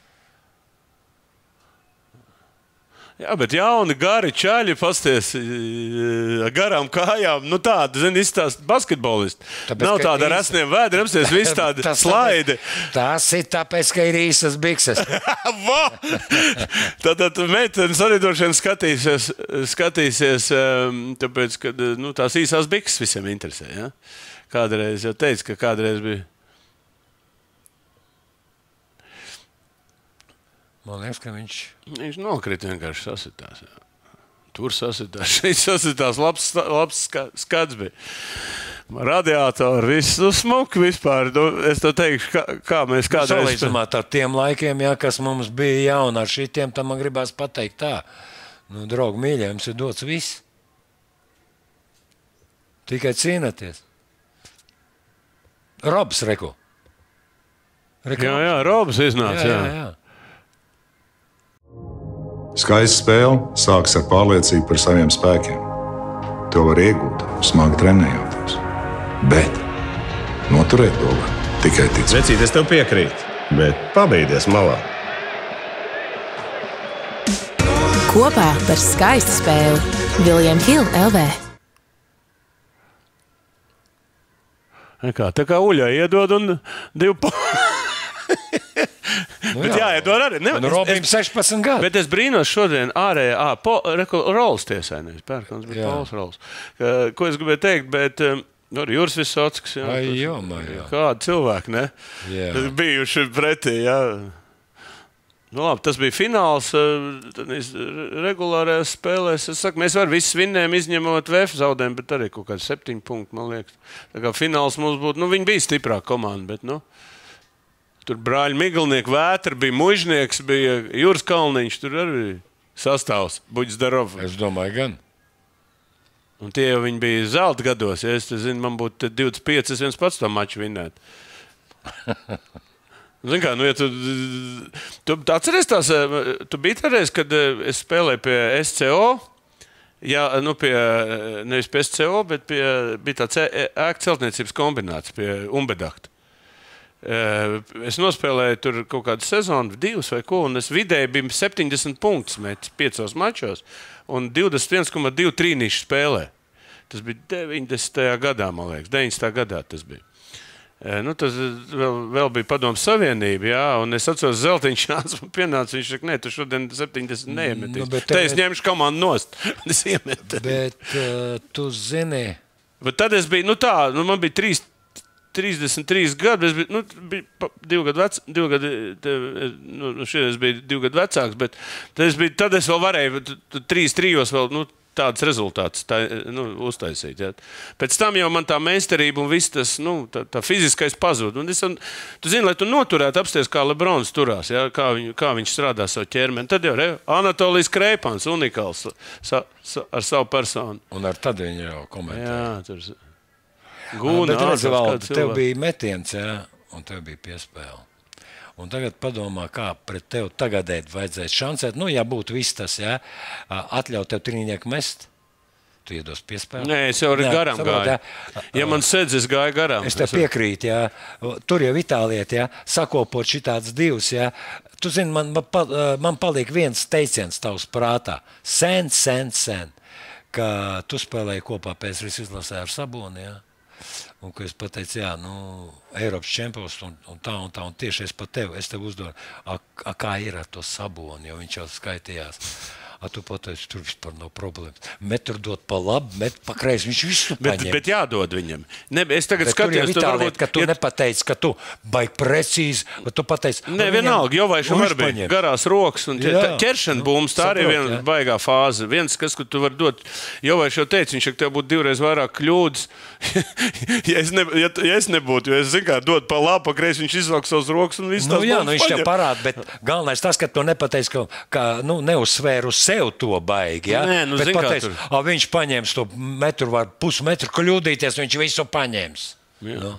Jā, bet jauni, gari čaļi, pasties, garām kājām, nu tādi, zini, izstāst basketbolisti. Tāpēc, Nav ka tāda ar īs- asniem vēdriem, apsties, viss tādi Tas slaidi. tāpēc- Tas ir tāpēc, ka ir īsas bikses. Va! Tātad meitenes arī droši vien skatīsies, skatīsies um, tāpēc, ka nu, tās īsās bikses visiem interesē. Ja? Kādreiz jau teicu, ka kādreiz bija. Man liekas, ka viņš Viņš nokrita vienkārši sasitās. Jā. Tur sasitās, šeit sasitās, labs, labs ska- skats bija. Radiātori, viss nu, smuki vispār. Nu, es to teikšu, kā, kā mēs kādreiz... salīdzinājumā ar tiem laikiem, jā, kas mums bija jauni, ar šitiem, tam man gribās pateikt tā. Nu, draugi, mīļie, jums ir dots viss. Tikai cīnāties. Robs, reku. Reku. Jā, jā, Robs iznāca. jā, Jā, jā, jā. Skaista spēle sākas ar pārliecību par saviem spēkiem. To var iegūt, smagi trenējoties. Bet noturēt to var tikai ticēt. Vecīt, es tev piekrītu, bet pabeigties malā. Kopā par skaistu spēli Viljams Hilde L V. Kā, tā kā uļā iedod un divu pa... Nu, Bet jā, iedod arī. Ne, Un es- Robim es- sešpadsmit gadi. Bet es brīnos šodien ārējā, ā, po, reko, Rols tiesai, nevis Pērkons, bet Jā. Pols Rols. Ka, ko es gribēju teikt, bet um, nu, arī Juris Visockis, jā. Ai, tas- jo, man, jā. Kādi cilvēki, ne? Jā. Bijuši pretī, jā. Nu, labi, tas bija fināls, uh, tad es regulārajās spēlēs. Es saku, mēs varam visus vinnējam, izņemot V F zaudējumu, bet arī kaut kāds septiņu punktu, man liekas. Tā kā fināls mums būtu, nu, viņi bija stiprāka komanda, bet, nu, tur brāļi Miglnieki, Vētra bija mužnieks, bija Juris Kalniņš, tur arī sastāvs, Buģis Darov. Es domāju, gan. Un tie jau viņi bija zelta gados, ja es te zinu, man būtu te divdesmit pieci, es viens pats to maču vinnētu. Zini kā, nu, ja tu, tu atceries tās, tu biji toreiz, kad es spēlēju pie S C O, jā, nu pie, nevis pie S C O, bet pie, bija tāds ēku celtniecības kombināts pie Umbedakta. Es nospēlēju tur kaut kādu sezonu, divas vai ko, un es vidēji biju septiņdesmit punktus metis piecos mačos un divdesmit viens komats divi trīnīši spēlē. Tas bija deviņdesmitajā gadā, man liekas, deviņdesmitajā gadā tas bija. Nu, tas vēl, vēl bija Padomu Savienība, jā, un es atceros, Zeltiņš nāca man pienāca, viņš saka, nē, tu šodien septiņdesmit neiemetīs. Nu, bet Te tev- es ņemšu komandu nost, es iemetu. Bet uh, tu zini, Bet tad es biju, nu tā, nu man bija trīs, trīsdesmit trīs gadi, es biju, nu, biju pa, divu gadu vecs, divu gadu, te, nu, šeit es biju divu gadu vecāks, bet tad es biju, tad es vēl varēju, t- t- trīs, trijos vēl, nu, tāds rezultāts tā, nu, uztaisīt. Jā. Pēc tam jau man tā meistarība un viss tas, nu, tā, tā fiziskais pazūd. Un es, un, tu zini, lai tu noturētu apsties, kā Lebrons turās, jā, kā, viņu, kā viņš strādā savu ķermeni. Tad jau re, Anatolijas Kreipans, unikāls sa, sa, ar savu personu. un ar tad viņi jau komentē. Jā, tur... Gūna, Bet redzi, ārprāts, Valdi, kāds tev cilvēks. bija metiens, jā, un tev bija piespēle. Un tagad padomā, kā pret tevi tagadēt vajadzēs šansēt. Nu, ja būtu viss tas, jā, atļaut tev trīnieku mest, tu iedos piespēli. Nē, es jau arī Jā, garām saprot, gāju. jā. Ja man sedz, es gāju garām. Es tev piekrītu, jā. Tur jau Itālijā, jā, sakopot šitāds divs, jā. Tu zini, man, man paliek viens teiciens tavs prātā. Sen, sen, sen, ka tu spēlēji kopā pēc visu izlasē ar Saboni, jā. Un, ka es pateicu, jā, nu, Eiropas čempions un, un tā un tā, un tieši es pat tev, es tev uzdodu, a, a, kā ir ar to Saboni, jo viņš jau skaitījās. A, tu pateici, tur vispār nav problēmas. Metru dot pa labi, met pa kreisi, viņš visu Bet, paņem. bet jādod viņam. Ne, es tagad Bet tur jau skatījos, ir tā varbūt- lieta, ka tu ja- nepateici, ka tu baigi precīzi, bet tu pateici... Nē, vienalga, jo vairs var būt paņem. garās rokas un tie- Jā. tā ķeršana būms, tā arī ir Saprot, viena jā. baigā fāze. Viens, kas, ko tu vari dot, jo vairs jau teica, viņš, ka tev būtu divreiz vairāk kļūdas, ja, es ne, ja, ja es nebūtu, jo es zinu, kā dod pa labu, pa kreisi, viņš izvelk savus rokas un viss Nu, tās jā, bumbas nu, viņš tev paņem. parāda, bet galvenais tas, ka tu nepateici, ka, ka nu, neuzsvēru sev to baigi. Ja? Nē, nu, bet zini, kā pateici, tur. a, viņš paņems to metru, var pusmetru kļūdīties, viņš visu paņems. Jā. Nu.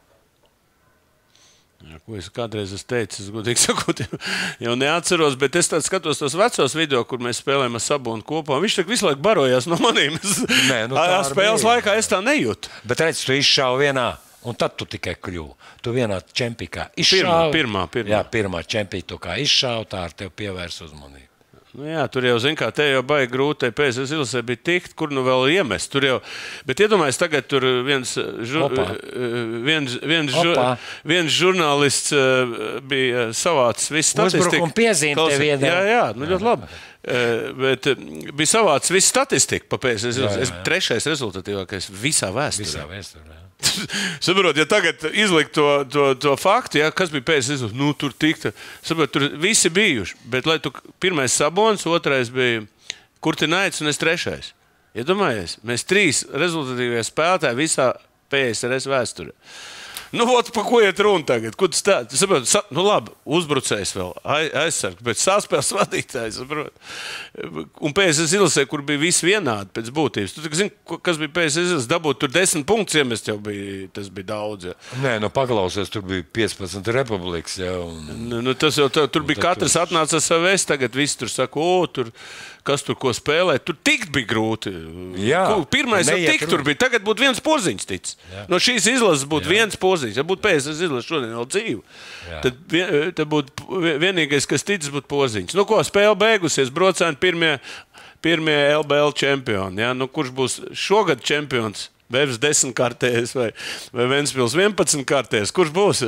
Jā, ko es kādreiz esmu teicis, es godīgi sakot, jau, jau neatceros, bet es skatos tos vecos video, kur mēs spēlējam ar Sabonu kopā. Viņš tā visu laiku barojās no maniem. Nē, nu, tā arī spēles bija. laikā es tā nejūtu. Bet redz, tu izšāvi vienā, un tad tu tikai kļuvi. Tu vienā čempikā Pirmā, izšāvi. pirmā, pirmā. Jā, pirmā čempī tu kā izšāvi, tā ar tev pievērs uzmanību. Nu jā, tur jau, zin kā, te jau baigi grūti, P S V izlasē bija tikt, kur nu vēl iemest. Tur jau, bet iedomājies, tagad tur viens, žu, Opa. viens, viens, žu, Opa. viens žurnālists uh, bija savācis visu statistiku. Uzbrukuma piezīme Klausi- tev iedeva. Jā, jā, nu ļoti labi. Uh, bet uh, bija savācis visu statistiku pa P S V izlasē. Es trešais rezultatīvākais visā vēsturē. Visā vēsturē. Saprot, ja tagad izlikt to, to, to faktu, ja, kas bija pēc tam, nu, tur tikta. Saprot, tur visi bijuši. Bet, lai tu pirmais Sabons, otrais bija Kurtinaits un es trešais. Iedomājies, mēs trīs rezultatīvie spēlētāji visā P S R S vēsturē. Nu, ot, pa ko iet runa tagad? Ko tu stādi? Saprot, sa, nu, labi, uzbrucējs vēl, ai- aizsargs, bet saspēles vadītājs, saprot. Un P S V izlasē, kur bija visi vienādi pēc būtības. Tu zini, ko- kas bija P S V izlasē? Dabūt tur desmit punktus iemest jau bija, tas bija daudz. Ja. Nē, nu paklausies, tur bija piecpadsmit republikas. Ja, un... Nu, nu, tas jau tā, tur bija tad katrs atnāca ar savu es, tagad viss tur saka, o, tur, kas tur ko spēlē. Tur tikt bija grūti. Jā, Ko- Pirmais jau neiet tikt runa. tur bija, tagad būtu viens porziņš tic. No šīs izlases būtu viens porziņš. Ja būtu P S V izlase šodien vēl dzīve, Jā. tad, vien, tad būtu vienīgais, kas ticis, būtu porziņš. Nu, ko, spēle beigusies, brocēni pirmie, pirmie L B L čempioni. Ja? Nu, kurš būs šogad čempions? Vēvs desmit kārtēs vai, vai Ventspils vienpadsmit kārtēs? Kurš būs?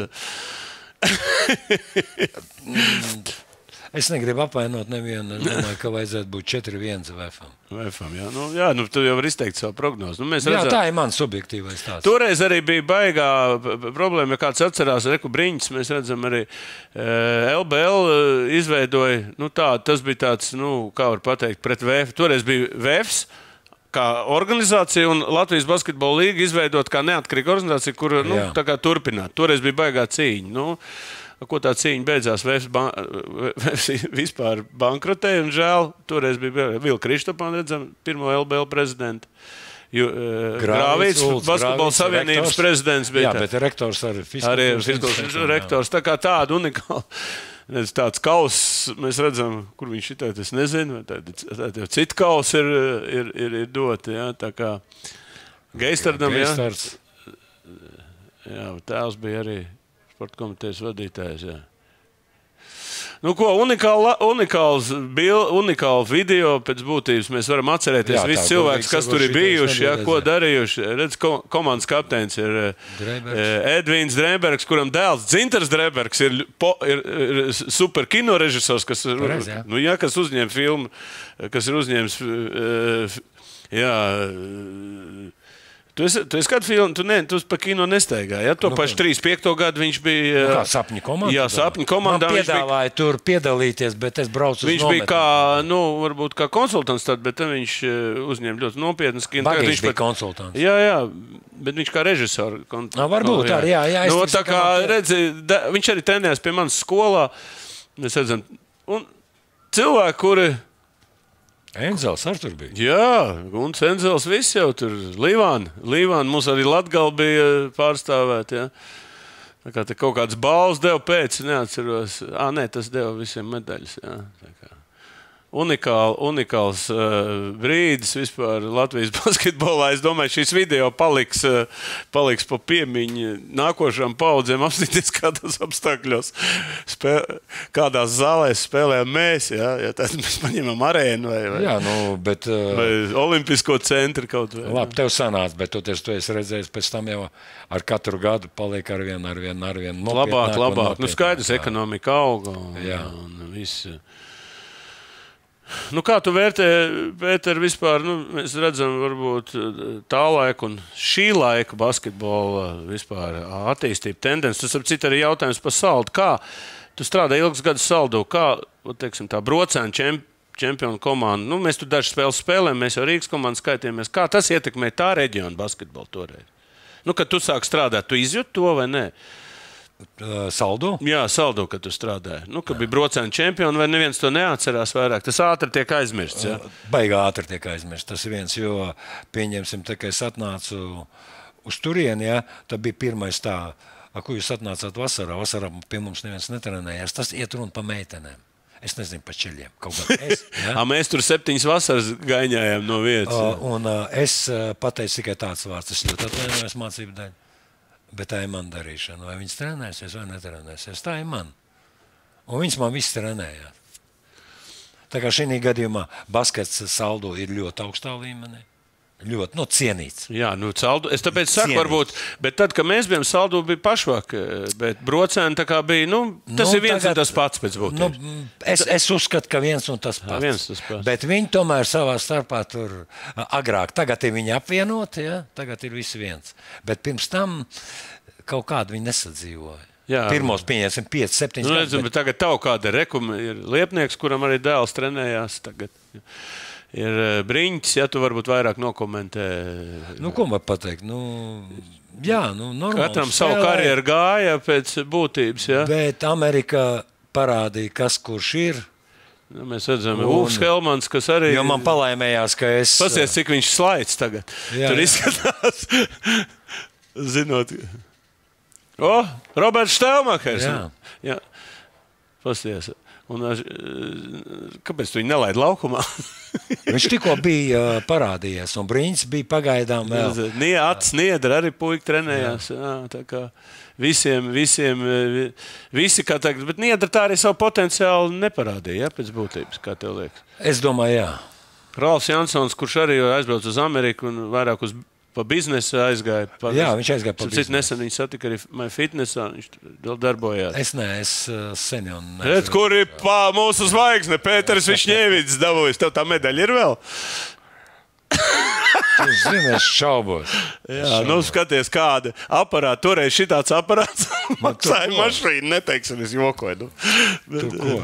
Es negribu apvainot nevienu. Es domāju, ka vajadzētu būt četri viens V F. Vēfam, jā, nu, jā, nu, tu jau vari izteikt savu prognozi. Nu, mēs Jā, redzam, tā ir mans subjektīvais stāsts. toreiz arī bija baigā p- p- problēma, ja kāds atcerās Reku Briņķis. Mēs redzam, arī e, L B L izveidoja, nu, tā, tas bija tāds, nu, kā var pateikt, pret V F. Toreiz bija V F S kā organizācija un Latvijas basketbola līga izveidot kā neatkarīga organizācija, kur nu, Jā. tā kā turpināt. Toreiz bija baigā cīņa. Nu, ko tā cīņa beidzās? V F S ban V F S vispār bankrotēja un žēl. Toreiz bija Vilka Kristopāna, redzam, pirmo L B L prezidentu. Ju- eh, Grāvīts, Ulds Basketbola Grāvīts, Savienības rektors. prezidents bija. Jā, tā. bet rektors arī Arī fiziskās fiziskās rektors. Tā kā tāda unikāla. Redz, tāds kauss, mēs redzam, kur viņš ir. Es nezinu, vai tāda, tāda jau cita kausa ir, ir, ir, ir dota. Jā, tā kā Geistardam, jā, Geistards. jā, tēvs bija arī sporta komitejas vadītājs. Jā. Nu, ko, unikāla, unikāls, bil, unikāla video pēc būtības. Mēs varam atcerēties Jā, tā, visus cilvēkus, godīgi kas tur ir sakot, šitos bijuši, jā, nebija ko redzēt. darījuši. Redz, ko, komandas kapteinis ir Dreibergs. eh, Edvīns Dreibergs, kuram dēls Dzintars Dreibergs ir, po, ir, ir super kino režisors, kas, ir- Pareizi, jā. nu, jā, kas uzņēma filmu, kas ir uzņēmis. eh, Jā, eh, Tu esi, tu esi kādu filmu, tu, ne, tu pa kino nestaigāji. Ja? To Nu, pašu trīsdesmit piekto gadu viņš bija. Nu, kā sapņu komandā? Jā, sapņu komandā. Man viņš bija- piedāvāja tur piedalīties, bet es braucu uz Viņš bija kā, nu, varbūt kā konsultants, tad, bet tad viņš eh, uzņēma ļoti nopietnas kino. Tagad Bagīgs bija pat- konsultants. Jā, jā, bet viņš kā režisors. Kon... Nā, varbūt arī, jā, jā, es Nu, ticu, tā ka kā, man tie- redzi, da, viņš arī trenējās pie manas skolā. Mēs redzam, un cilvēki, kuri Enzels ar tur bija. Jā, Gunts Enzels viss jau tur. Līvāna. Līvāna mums arī Latgala bija pārstāvēt, jā. Tā kā te kaut kāds balvas deva pēc, neatceros. Ā, nē, tas deva visiem medaļas, jā. Tā kā. Unikāl, unikāls uh, brīdis vispār Latvijas basketbolā. Es domāju, šīs video paliks, uh, paliks pa piemiņu nākošām paudzēm apstīties, kādos apstākļos, spē, kādās zālēs spēlējam mēs. Ja, ja tad mēs paņemam arēnu vai, vai, Jā, nu, bet, uh, vai olimpisko centru kaut vai. Labi, tev sanāca, bet toties, tu esi redzējis, pēc tam jau ar katru gadu paliek ar vienu, ar vienu, ar vienu. Labāk, labāk. Nu, skaidrs, ekonomika auga un, Jā. un viss. Nu, kā tu vērtē, Pēter, vispār, nu, mēs redzam, varbūt tā laika un šī laika basketbola vispār attīstība tendences. Tas, ap citu, arī jautājums par saldu. Kā tu strādā ilgus gadus saldu? Kā, teiksim, tā brocēna čemp, čempionu komanda? Nu, mēs tur dažas spēles spēlēm, mēs jau Rīgas komandu skaitījāmies. Kā tas ietekmē tā reģiona basketbolu toreiz? Nu, kad tu sāk strādāt, tu izjūti to vai nē? Saldo? Jā, saldo, kad tu strādāji. Nu, kad bija brocēna čempioni, vai neviens to neatcerās vairāk. Tas ātri tiek aizmirsts. Ja? Baigā ātri tiek aizmirsts. Tas ir viens, jo, pieņemsim, te, ka es atnācu uz turieni, ja, tad bija pirmais tā, ar ko jūs atnācāt vasarā. Vasarā pie mums neviens netrenējās. Tas iet runa pa meitenēm. Es nezinu par čeļiem. Kaut kā es, ja? A, mēs tur septiņas vasaras gaiņājām no vietas. Uh, un uh, es uh, pateicu tikai tāds vārds. Es ļoti atvainojos mācību daļu. Bet tā ir man darīšana. Vai viņas trenēsies vai netrenēsies. Tā ir man. Un viņas man viss trenējās. Tā kā šī gadījumā baskets saldo ir ļoti augstā līmenī. Ļoti, nu, cienīts. Jā, nu, saldu. Es tāpēc saku, Cienīts. varbūt, bet tad, kad mēs bijām saldu, bija pašvāk, bet brocēni tā kā bija, nu, tas Nu, ir viens tagad- un tas pats pēc būtības. Nu, es, es uzskatu, ka viens un tas pats. viens tas pats. Bet viņi tomēr savā starpā tur agrāk. Tagad ir viņi apvienoti, ja? Tagad ir visi viens. Bet pirms tam kaut kādu viņi nesadzīvoja. Jā. Pirmos pieņemsim pieci, septiņi Nu, gadus. redzam, bet tagad tev kāda rekuma ir Liepnieks, kuram arī dēls trenējās tagad. Ir eh, Briņķis, ja tu varbūt vairāk nokomentē. Nu, ko man pateikt? Nu, jā, nu, normāli. Katram savu spēlē, karjeru gāja pēc būtības, ja? Bet Amerika parādīja, kas kurš ir. Nu, mēs redzam, Un- Ūvs Helmans, kas arī... Jo man palaimējās, ka es... Pasies, cik viņš slaids tagad. Jā, Tur jā. izskatās, zinot... O, Roberts Štelmakers. Jā. Jā. Pasies. Un, ā, kāpēc tu viņu nelaidi laukumā? Viņš tikko bija uh, parādījies, un Brīņš bija pagaidām vēl. Nie, Ats Niedra arī puika trenējās. Jā. Jā, tā kā visiem, visiem, vi- visi, kā tagad, bet Niedra tā arī savu potenciālu neparādīja, ja, pēc būtības, kā tev liekas. Es domāju, jā. Ralfs Jansons, kurš arī aizbrauc uz Ameriku un vairāk uz pa biznesu aizgāja. Pa, Jā, viņš aizgāja pa Starp citu, biznesu. Nesen viņš satika arī MyFitnessā, viņš tur vēl darbojās. Es ne, es uh, sen jau neesmu. Redz, kur ir pā, mūsu zvaigzne, Pēters Višņēvics dabūjis. Tev tā medaļa ir vēl? Es zinu, es šaubos. Jā, nu skaties, kāda aparāta. Toreiz šitāds aparāts maksāja ko? mašīnu, neteiksim, es jokoju. Nu. Tu ko?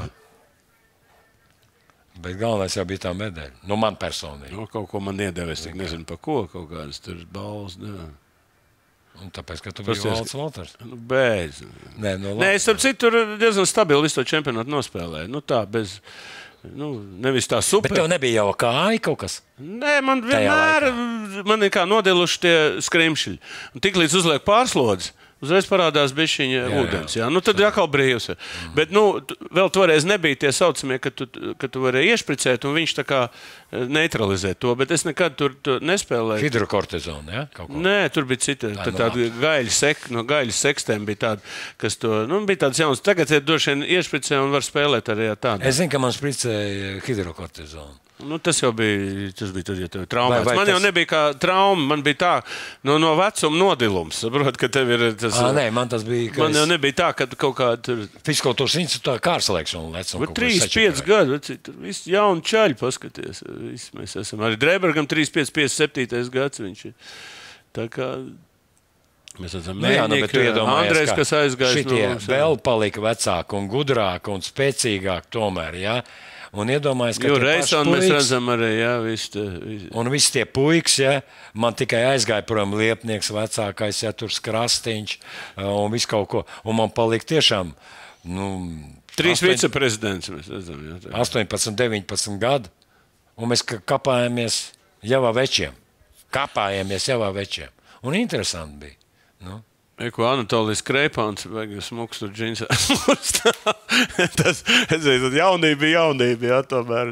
Bet galvenais jau bija tā medaļa. Nu, man personīgi. Nu, kaut ko man iedevis, tik nezinu pa ko, kaut kādas tur balvas. Jā. Un tāpēc, ka tu Pasties- biji Valds Valters. Nu, beidz. Nē, nu, Nē, labi. es tam citu tur diezgan stabili visu to čempionātu nospēlēju. Nu tā, bez, nu, nevis tā super. Bet tev nebija jau kāja kaut kas? Nē, man vienmēr, man ir kā nodiluši tie skrimšļi. Un tik līdz uzliek pārslodzes, uzreiz parādās bišķiņa Jā, ūdens. jā. Jā. Nu, tad ir atkal brīvs. Mm. Bet, nu, tu- vēl toreiz nebija tie saucamie, ka tu, ka tu varēji iešpricēt, un viņš tā kā neutralizē to. Bet es nekad tur, tur nespēlēju. Hidrokortizona, ja? Kaut ko. Nē, tur bija cita. Tā, Tā, nu, tāda gaļa sek, no gaļas sekstēm bija tāda, kas to, nu, bija tāds jauns. Tagad ir droši vien iešpricē un var spēlēt arī ar tādu. Es zinu, ka man spricēja hidrokortizonu. Nu, tas jau bija, tas bija tad, ja tev ir traumēts. Vai- vai Man jau tas- nebija kā trauma, man bija tā, no, no vecuma nodilums. Saprot, ka tev ir tas. Ā, nē, man tas bija, ka Man es jau nebija tā, ka tu kaut kā tur. Fiskultūras institūtā kārslēks un lec. un kaut ko trīs, pieci sačakarēju. gadi, veci, tur viss jauni čaļi, paskaties. Visi mēs esam. Arī Dreibergam trīs, pieci, pieci, septītais gads viņš ir. Tā kā mēs redzam, Nu, jā, nu, bet tu iedomājies, Andrejs, ka kas aizgājis šitie no mums, jā. vēl palika vecāki un gudrāki un spēcīgāki tomēr, jā. Un iedomājies, ka Jo tie paši Reisonu mēs puikas- redzam arī, jā, visi. te- visi. Un visi tie puikas, ja, man tikai aizgāja prom Liepnieks, vecākais, ja tur Krastīņš un viss kaut ko. Un man palika tiešām nu, Trīs astoņ- viceprezidents mēs redzam. Jā, tā. astoņpadsmit, deviņpadsmit gadi. Un mēs kapājāmies Javā večiem. Kapājāmies Javā večiem. Un interesanti bija. Nu. Eko Anatolijs Kreipāns, vajag smuks tur džinsā. Tas, es zinu, jaunība bija jaunība, jā, tomēr.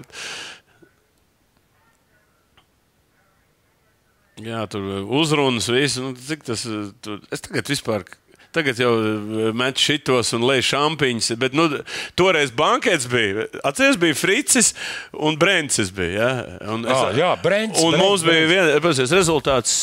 Jā, tur uzrunas visu, nu, cik tas, tur, es tagad vispār, tagad jau met šitos un lej šampiņas, bet, nu, toreiz bankets bija, atceries bija Fricis un Brencis bija, jā. Un es, oh, jā, Brencis. Un Brencis, mums bija Brencis. vien, pasies, rezultāts,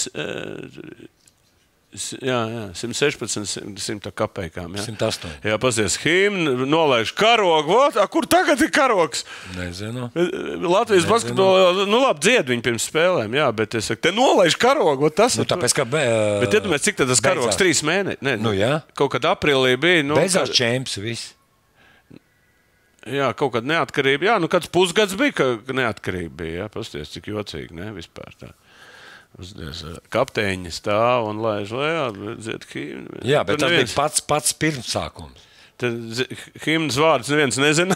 jā, jā, simt sešpadsmit, simt kapeikām, jā. simt astoņi. Jā, pasies, himni, nolaiž karogu, vot, a, kur tagad ir karogs? Nezinu. Latvijas basketbolā, nu labi, dzied viņi pirms spēlēm, jā, bet es saku, te nolaiž karogu, vot tas Nu, ir. tāpēc, ka... Be, Bet iedomājies, cik tad tas karogs beidzās. trīs mēneši? Ne, Nu, jā. Kaut kad aprīlī bija. Nu, Beidzās kad, čemps viss. jā, kaut kad neatkarība. Jā, nu kāds pusgads bija, ka neatkarība bija. Jā, pasties, cik jocīgi, ne, vispār tā. Pasties, kapteiņi stāv un laiž lejā, dzied himni. Jā, bet Tur tas neviens, bija pats, pats pirmsākums. Tad zi- himnas vārds neviens nezina.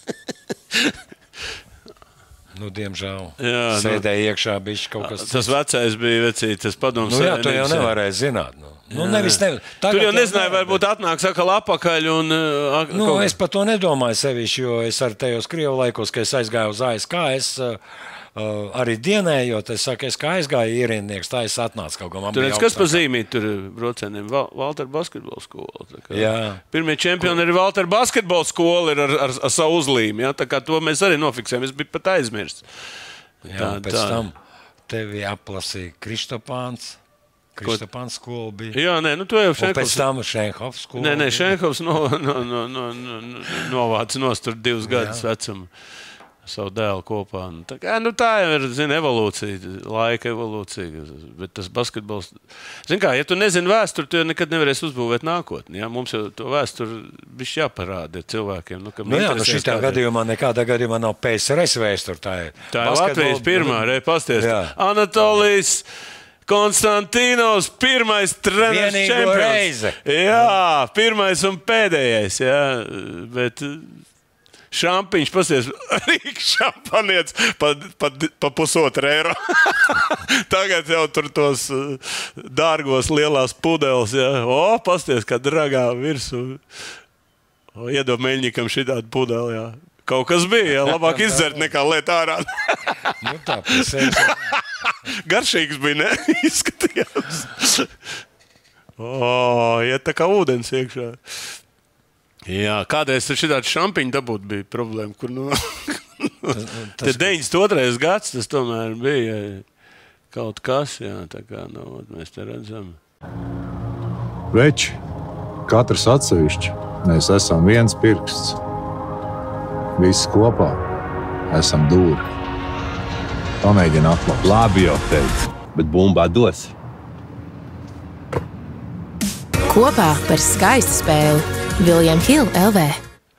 Nu, diemžēl. Jā, nu. Sēdēja iekšā bišķi kaut kas. Tas vecais bija vecīt, tas padoms. Nu, jā, to jau savienības, jā. nevarēja zināt. Nu, nu nevis ne... Tur jau nezināju, varbūt atnāks atkal apakaļ un... Uh, Nu, kaut- es par to nedomāju sevišķi, jo es ar tajos Krievu laikos, kad es aizgāju uz A S K, es uh, uh, arī dienējot, es saku, es kā aizgāju ierindnieks, tā es atnācu kaut kam. Tur redz, kas pazīmīt tur braucieniem? Val- Valter basketbola skola. tā kā. Jā. Pirmie čempioni ir Valter basketbola skola ar, ar, ar, ar savu uzlīmi. Ja? Tā kā to mēs arī nofiksējam. Es biju pat aizmirsts. Jā, Tā- pēc tā. tam tevi aplasīja Kristopāns. Kristopāns skola bija. Jā, nē, nu to jau Un pēc Šenkovs. tam Šenhovs skola. Nē, nē, bija. Šenkovs no, no, no, no, no, no, novāca nost tur divus gadus vecumu savu dēlu kopā. Nu, tā, kā, nu, tā jau ir, zini, evolūcija, laika evolūcija. Bet tas basketbols, zini kā, ja tu nezini vēsturi, tu jau nekad nevarēsi uzbūvēt nākotni. Ja? Mums jau to vēsturi bišķi jāparāda cilvēkiem. Nu, Nu, jā, nu šitā gadījumā nekādā gadījumā nav P S R S vēsture. Tā ir, Tā ir Latvijas pirmā reize pasties. Jā. Anatolijs Konstantīnos, pirmais treneris Vienīgo čempions. reize. Jā, pirmais un pēdējais. Jā, bet šampiņš pasties, Rīgas šampanietis pa, pa, pa pusotru eiro. Tagad jau tur tos uh, dārgos lielās pudeles. Jā. O, pasties, kā dragā virsū. O, iedod meļņikam šitādu pudeli. Jā. Kaut kas bija, jā, labāk izdzert nekā liet ārā. Nu, tā, pēc sevis. Garšīgs bija, ne? Izskatījās. O, iet tā kā ūdens iekšā. Jā, kādreiz tur šitādi šampiņi dabūt bija problēma, kur, nu, te deviņdesmit otrais gads, tas tomēr bija kaut kas, jā, tā kā, nu, mēs te redzam. Veči, katrs atsevišķi, mēs esam viens pirksts. Visi kopā esam dūri. Pamēģini atklāt. Labi jau teicu, bet bumbā dos. Kopā par skaistu spēli William Hill L V.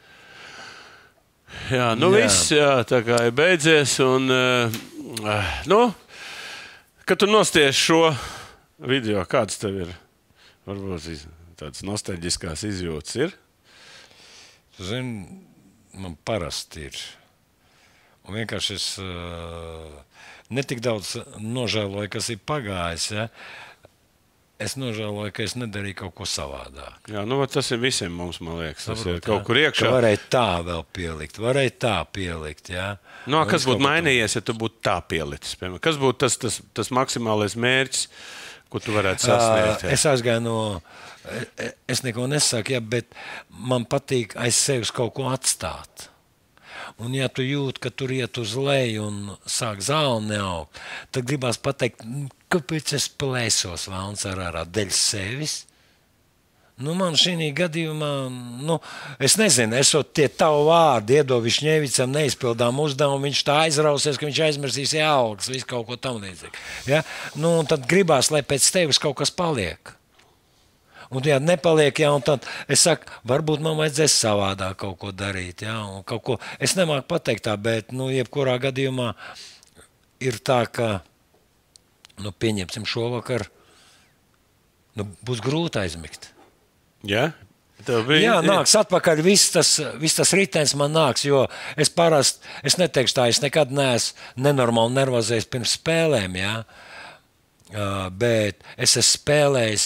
Jā, nu Jā. viss, jā, tā kā ir beidzies, un, uh, nu, kad tu nosties šo video, kāds tev ir, varbūt tāds nostalģiskās izjūtas ir? Zini, man parasti ir. Un vienkārši es uh, netik daudz nožēloju, kas ir pagājis. Ja? Es nožēloju, ka es nedarīju kaut ko savādāk. Jā, nu, tas ir visiem mums, man liekas. Tas Saprot, ir kaut ja? kur iekšā. Ka varēja tā vēl pielikt, varēja tā pielikt. Ja? Nu, Un kas es būtu kaut ko mainījies, ja tu būtu tā pielicis? Piemēram? Kas būtu tas, tas, tas maksimālais mērķis, ko tu varētu sasniegt? Uh, es aizgāju no. Es neko nesaku, ja, bet man patīk aiz sevis kaut ko atstāt. Un, ja tu jūti, ka tur iet uz leju un sāk zāli neaugt, tad gribās pateikt, kāpēc es plēsos vēlns ar ārā dēļ sevis? Nu, man šī gadījumā, nu, es nezinu, esot tie tavu vārdi, iedod Višņevicam neizpildām uzdevumu, viņš tā aizrausies, ka viņš aizmirsīs algas, visu kaut ko tam līdzīgi. Ja? Nu, un tad gribās, lai pēc tevis kaut kas paliek. Un, ja nepaliek, ja, un tad es saku, varbūt man vajadzēs savādāk kaut ko darīt. Ja, un kaut ko, es nemāku pateikt tā, bet, nu, jebkurā gadījumā ir tā, ka, nu, pieņemsim šovakar, nu, būs grūti aizmigt. Jā, Jā, nāks atpakaļ, viss tas, viss tas ritenis man nāks, jo es parasti, es neteikšu tā, es nekad neesmu nenormāli nervozējis pirms spēlēm, jā, uh, bet es esmu spēlējis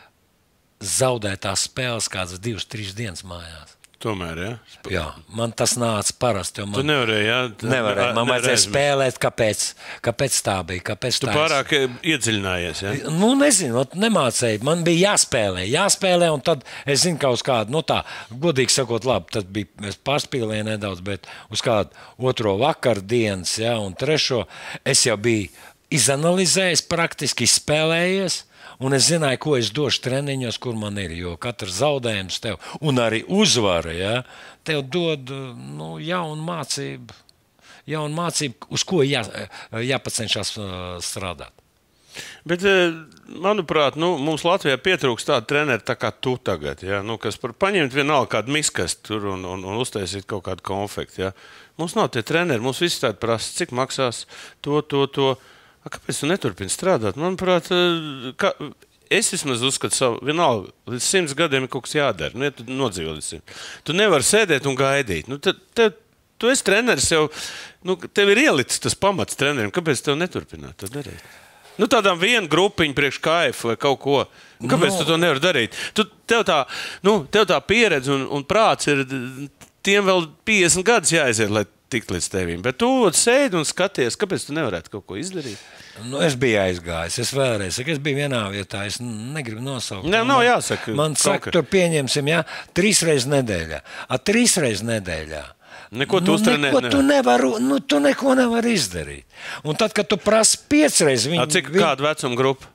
zaudētās spēles kādas divas, trīs dienas mājās. Tomēr, jā? Jā, man tas nāca parasti. Man... Tu nevarēji, jā? Nevarēju, man vajadzēja spēlēt, kāpēc, kāpēc tā bija, kāpēc tu tā pārāk es... iedziļinājies, jā? Nu, nezinu, nemācēju, man bija jāspēlē, jāspēlē, un tad es zinu, ka uz kādu, nu tā, godīgi sakot, labi, tas bija, es pārspīlēju nedaudz, bet uz kādu otro vakardienas, jā, un trešo, es jau biju izanalizējis, praktiski izspēlējies, un es zināju, ko es došu treniņos, kur man ir, jo katrs zaudējums tev, un arī uzvara, ja, tev dod nu, jaunu mācību, jaunu mācību, uz ko jā, jāpacenšas strādāt. Bet, manuprāt, nu, mums Latvijā pietrūkst tādu treneru tā kā tu tagad, ja, nu, kas par paņemt vienalga kādu miskast tur un, un, un uztaisīt kaut kādu konfektu. Ja. Mums nav tie treneri, mums visi tādi prasa, cik maksās to, to, to. Kāpēc tu neturpini strādāt? Manuprāt, ka, es vismaz uzskatu savu, vienalga, līdz simts gadiem ir kaut kas jādara. Nu, ja tu nodzīvo līdz simts. Tu nevari sēdēt un gaidīt. Nu, te, te, tu esi treneris jau, nu, tev ir ielicis tas pamats trenerim. Kāpēc tev neturpināt to darīt? Nu, tādām vienu grupiņu priekš kaifu vai kaut ko. Kāpēc no. tu to nevari darīt? Tu, tev, tā, nu, tev tā pieredze un, un prāts ir, tiem vēl piecdesmit gadus jāaiziet, lai tikt līdz tevīm. Bet tu sēdi un skaties, kāpēc tu nevarētu kaut ko izdarīt? Nu, es biju aizgājis, es vēlreiz saku, es biju vienā vietā, es negribu nosaukt. Ne, nav jāsaka. Man saka, tur pieņemsim, jā, trīs reizes nedēļā. A trīs reizes nedēļā. Neko tu nu, uztrenēt neko tu nevari, nu, tu neko nevari izdarīt. Un tad, kad tu prasi piecreiz viņu... A, cik viņu... kādu vecumu grupu?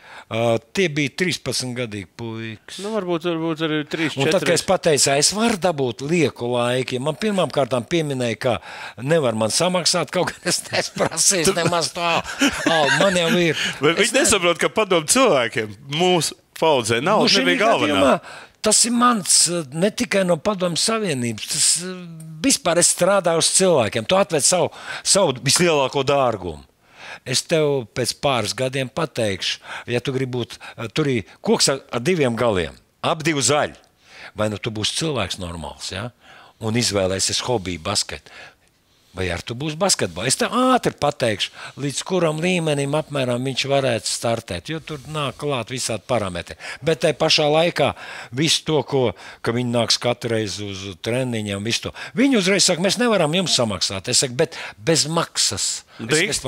Uh, tie bija trīspadsmit gadīgi puikas. Nu, varbūt, varbūt arī trīs, četri. Un tad, kad es pateicu, es varu dabūt lieku laiku, ja man pirmām kārtām pieminēja, ka nevar man samaksāt, kaut kā es nesprasīju, nemaz tā. Oh, man jau ir. Viņi ne... nesaprot, ka padomu cilvēkiem mūsu paudzē nav, nu, nebija galvenā. Gadījumā, tas ir mans ne tikai no Padomu Savienības, tas vispār es strādāju uz cilvēkiem. Tu atved savu, savu vislielāko dārgumu. Es tev pēc pāris gadiem pateikšu, ja tu gribi būt, tur ir koks ar, ar diviem galiem, ap divu zaļi. Vai nu tu būsi cilvēks normāls, ja? Un izvēlēsies hobiju basketu. Vai ar tu būsi basketbolā? Es tev ātri pateikšu, līdz kuram līmenim apmēram viņš varētu startēt, jo tur nāk klāt visādi parametri. Bet tai pašā laikā visu to, ko, ka viņi nāks katru reizi uz treniņiem, visu to. Viņi uzreiz saka, mēs nevaram jums samaksāt. Es saku, bet bez maksas. Drīkst?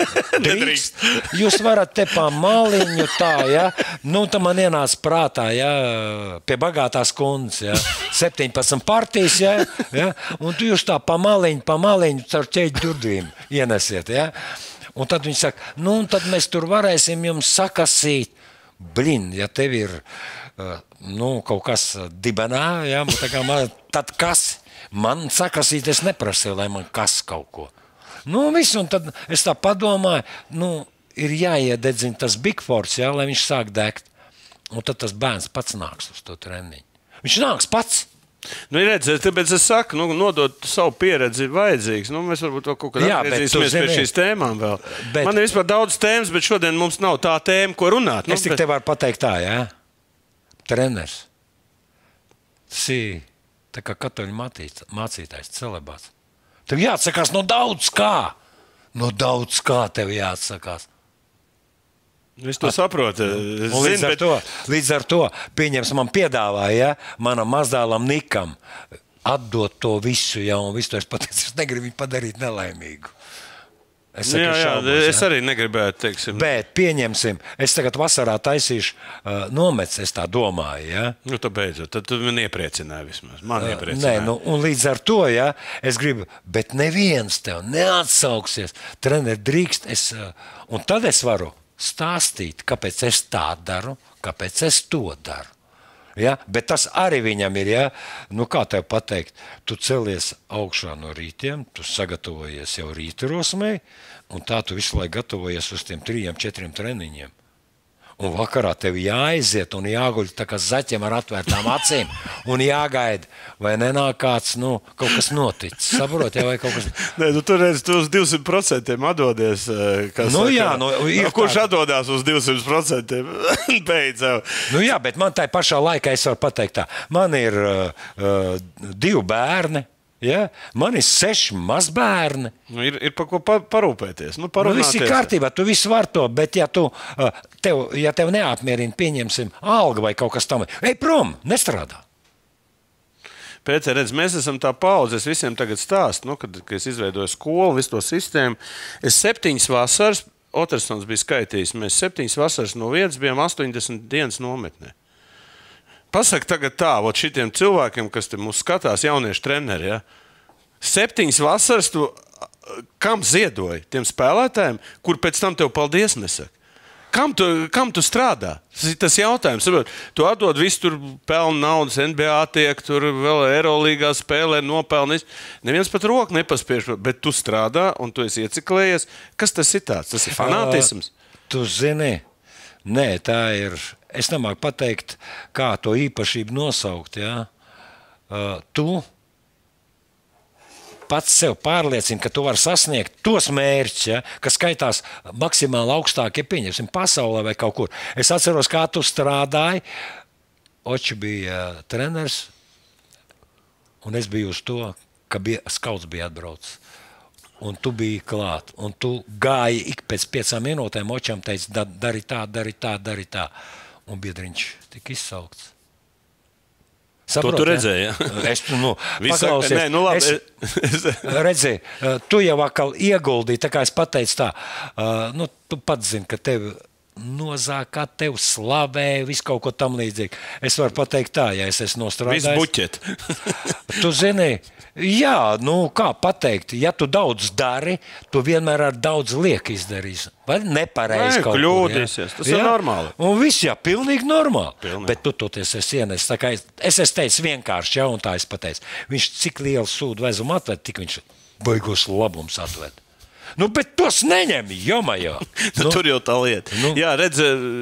Drīkst. Jūs varat te pa maliņu tā, ja? Nu, tā man ienāca prātā, ja? Pie bagātās kundas, ja? septiņpadsmit partijas, ja? Ja? Un tu jūs tā pa maliņu, pa maliņu caur ķēļu durvīm ienesiet, ja? Un tad viņi saka, nu, un tad mēs tur varēsim jums sakasīt. Blin, ja tev ir, nu, kaut kas dibenā, ja? Tā kā man, tad kas? Man sakasīt, es neprasīju, lai man kas kaut ko. Nu, viss, un tad es tā padomāju, nu, ir jāiededzina tas Bigfords, jā, lai viņš sāk degt. Un tad tas bērns pats nāks uz to treniņu. Viņš nāks pats. Nu, redziet, tāpēc es saku, nu, nodot savu pieredzi ir vajadzīgs. Nu, mēs varbūt vēl kaut kad atgriezīsimies pie šīs tēmām vēl. Bet, man ir vispār daudz tēmas, bet šodien mums nav tā tēma, ko runāt. Nu, es tik bet... te varu pateikt tā, jā? Treneris. Tas ir tā kā katoļu mācītājs, celebāts. Tev jāatsakās no daudz kā. No daudz kā tev jāatsakās. Es to saprotu. Es zinu, līdz, ar bet... to, līdz ar to, pieņems, man piedāvāja, ja, manam mazdēlam Nikam atdot to visu, ja, un visu to es pateicu, es negribu viņu padarīt nelaimīgu. Es, saku, jā, jā, šaubos, es arī negribētu, teiksim. Bet pieņemsim, es tagad vasarā taisīšu uh, nomets, es tā domāju, ja. Nu, tā beidzot, tad tu man iepriecināji vismaz. Man iepriecināja. Nē, nu, un līdz ar to, ja, es gribu, bet neviens tev neatsauksies. Treneri drīkst, es, uh, un tad es varu stāstīt, kāpēc es tā daru, kāpēc es to daru. Ja? Bet tas arī viņam ir, ja? Nu, kā tev pateikt, tu celies augšā no rītiem, tu sagatavojies jau rīta rosmei, un tā tu visu laiku gatavojies uz tiem trījiem, četriem treniņiem. Un vakarā tev jāaiziet un jāguļ tā kā zaķiem ar atvērtām acīm un jāgaida, vai nenāk kāds, nu, kaut kas noticis. Saprot, ja, vai kaut kas... Nē, tu tur redzi, tu uz divsimt procentiem atdodies. Kas Nu saka, jā, nu, ir kurš tā- atdodās uz divsimt procentiem? Beidz jau. Nu jā, bet man tai pašā laikā es varu pateikt tā. Man ir uh, uh, divi bērni, ja? Man ir seši mazbērni. Nu, ir, ir par ko pa, parūpēties. Nu, Nu, viss ir parunāties. kārtībā, tu visu var to, bet ja, tu, uh, tev, ja tev neapmierina, pieņemsim algu vai kaut kas tam, ej prom, nestrādā. Pēc redz, mēs esam tā paudze, es visiem tagad stāstu, nu, kad, kad es izveidoju skolu, visu to sistēmu. Es septiņas vasaras, Otersons bija skaitījis, mēs septiņas vasaras no vietas bijām astoņdesmit dienas nometnē. Pasaka tagad tā, ot šitiem cilvēkiem, kas te mūs skatās, jauniešu treneri, ja? Septiņas vasaras tu kam ziedoji? Tiem spēlētājiem, kur pēc tam tev paldies nesaka? Kam tu, kam tu strādā? Tas ir tas jautājums. Saprot, tu atdod visu, tur pelna naudas, N B A tiek, tur vēl Eirolīgā spēlē, nopelnis. Neviens pat roku nepaspiež, bet tu strādā un tu esi ieciklējies. Kas tas ir tāds? Tas ir fanātisms. Uh, tu zini, nē, tā ir, es nemāku pateikt, kā to īpašību nosaukt, ja? Uh, tu pats sev pārliecina, ka tu vari sasniegt tos mērķus, ja, kas skaitās maksimāli augstākie, pieņemsim, pasaulē vai kaut kur. Es atceros, kā tu strādāji. Oči bija uh, treneris, un es biju uz to, ka bija, skauts bija atbraucis. Un tu biji klāt, un tu gāji ik pēc piecām minūtēm, Očam teici, da, dari tā, dari tā, dari tā. Un biedriņš tika izsaukts. Saprot, To tu redzēji, ja? Es, nu, Visa, paklausies, nē, nu labi. es, redzēji, tu jau atkal ieguldīji, tā kā es pateicu tā, nu, tu pats zini, ka tevi nozāk, kā tevi slavē, visu kaut ko tam līdzīgi. Es varu pateikt tā, ja es esmu nostrādājis. Viss buķet. Tu zini, jā, nu kā pateikt, ja tu daudz dari, tu vienmēr ar daudz liek izdarīsi. Vai nepareizi Nē, kaut kur, kļūdīsies. ja? Tas ir normāli. Un viss, jā, pilnīgi normāli. Pilnīgi. Bet tu toties esi ienes. Tā kā es, es esmu teicis vienkārši, ja, un tā es pateicu. Viņš cik lielu sūdu vezumu atved, tik viņš baigos labums atved. Nu, bet tos neņem, jomajā. Nu, tur jau tā lieta. Nu. Jā, redz,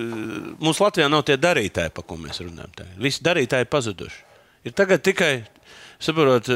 mums Latvijā nav tie darītāji, pa ko mēs runājam. Tagad. Visi darītāji pazuduši. Ir tagad tikai, saprot,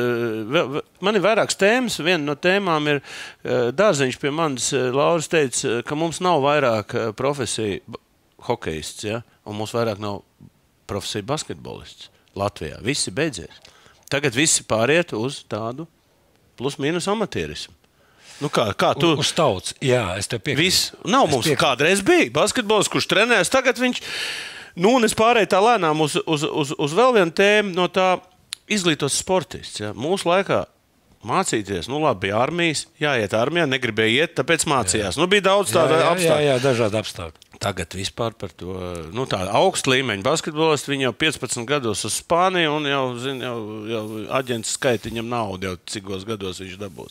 man ir vairākas tēmas. Viena no tēmām ir dārziņš pie manis. Lauris teica, ka mums nav vairāk profesiju hokejists, ja? Un mums vairāk nav profesiju basketbolists Latvijā. Visi beidzies. Tagad visi pāriet uz tādu plus-mínus amatierismu. Nu kā, kā tu? Uz tauts, jā, es tev piekrītu. Viss. Nav Es mums piekrītu. kādreiz bija basketbols, kurš trenēs. Tagad viņš, nu, un es pārēju tā lēnām uz, uz, uz, uz vēl vienu tēmu no tā izglītos sportists. Ja. Mūsu laikā mācīties, nu labi, bija armijas, jāiet armijā, negribēja iet, tāpēc mācījās. Jā. Nu, bija daudz tādu jā, jā, apstākļu. jā, jā, dažādi apstākļi. Tagad vispār par to, nu, tādu augstu līmeņu basketbolistu, viņi jau piecpadsmit gados uz Spāniju un jau, zin, jau, jau aģents skaita viņam naudu, jau cikos gados viņš dabūs.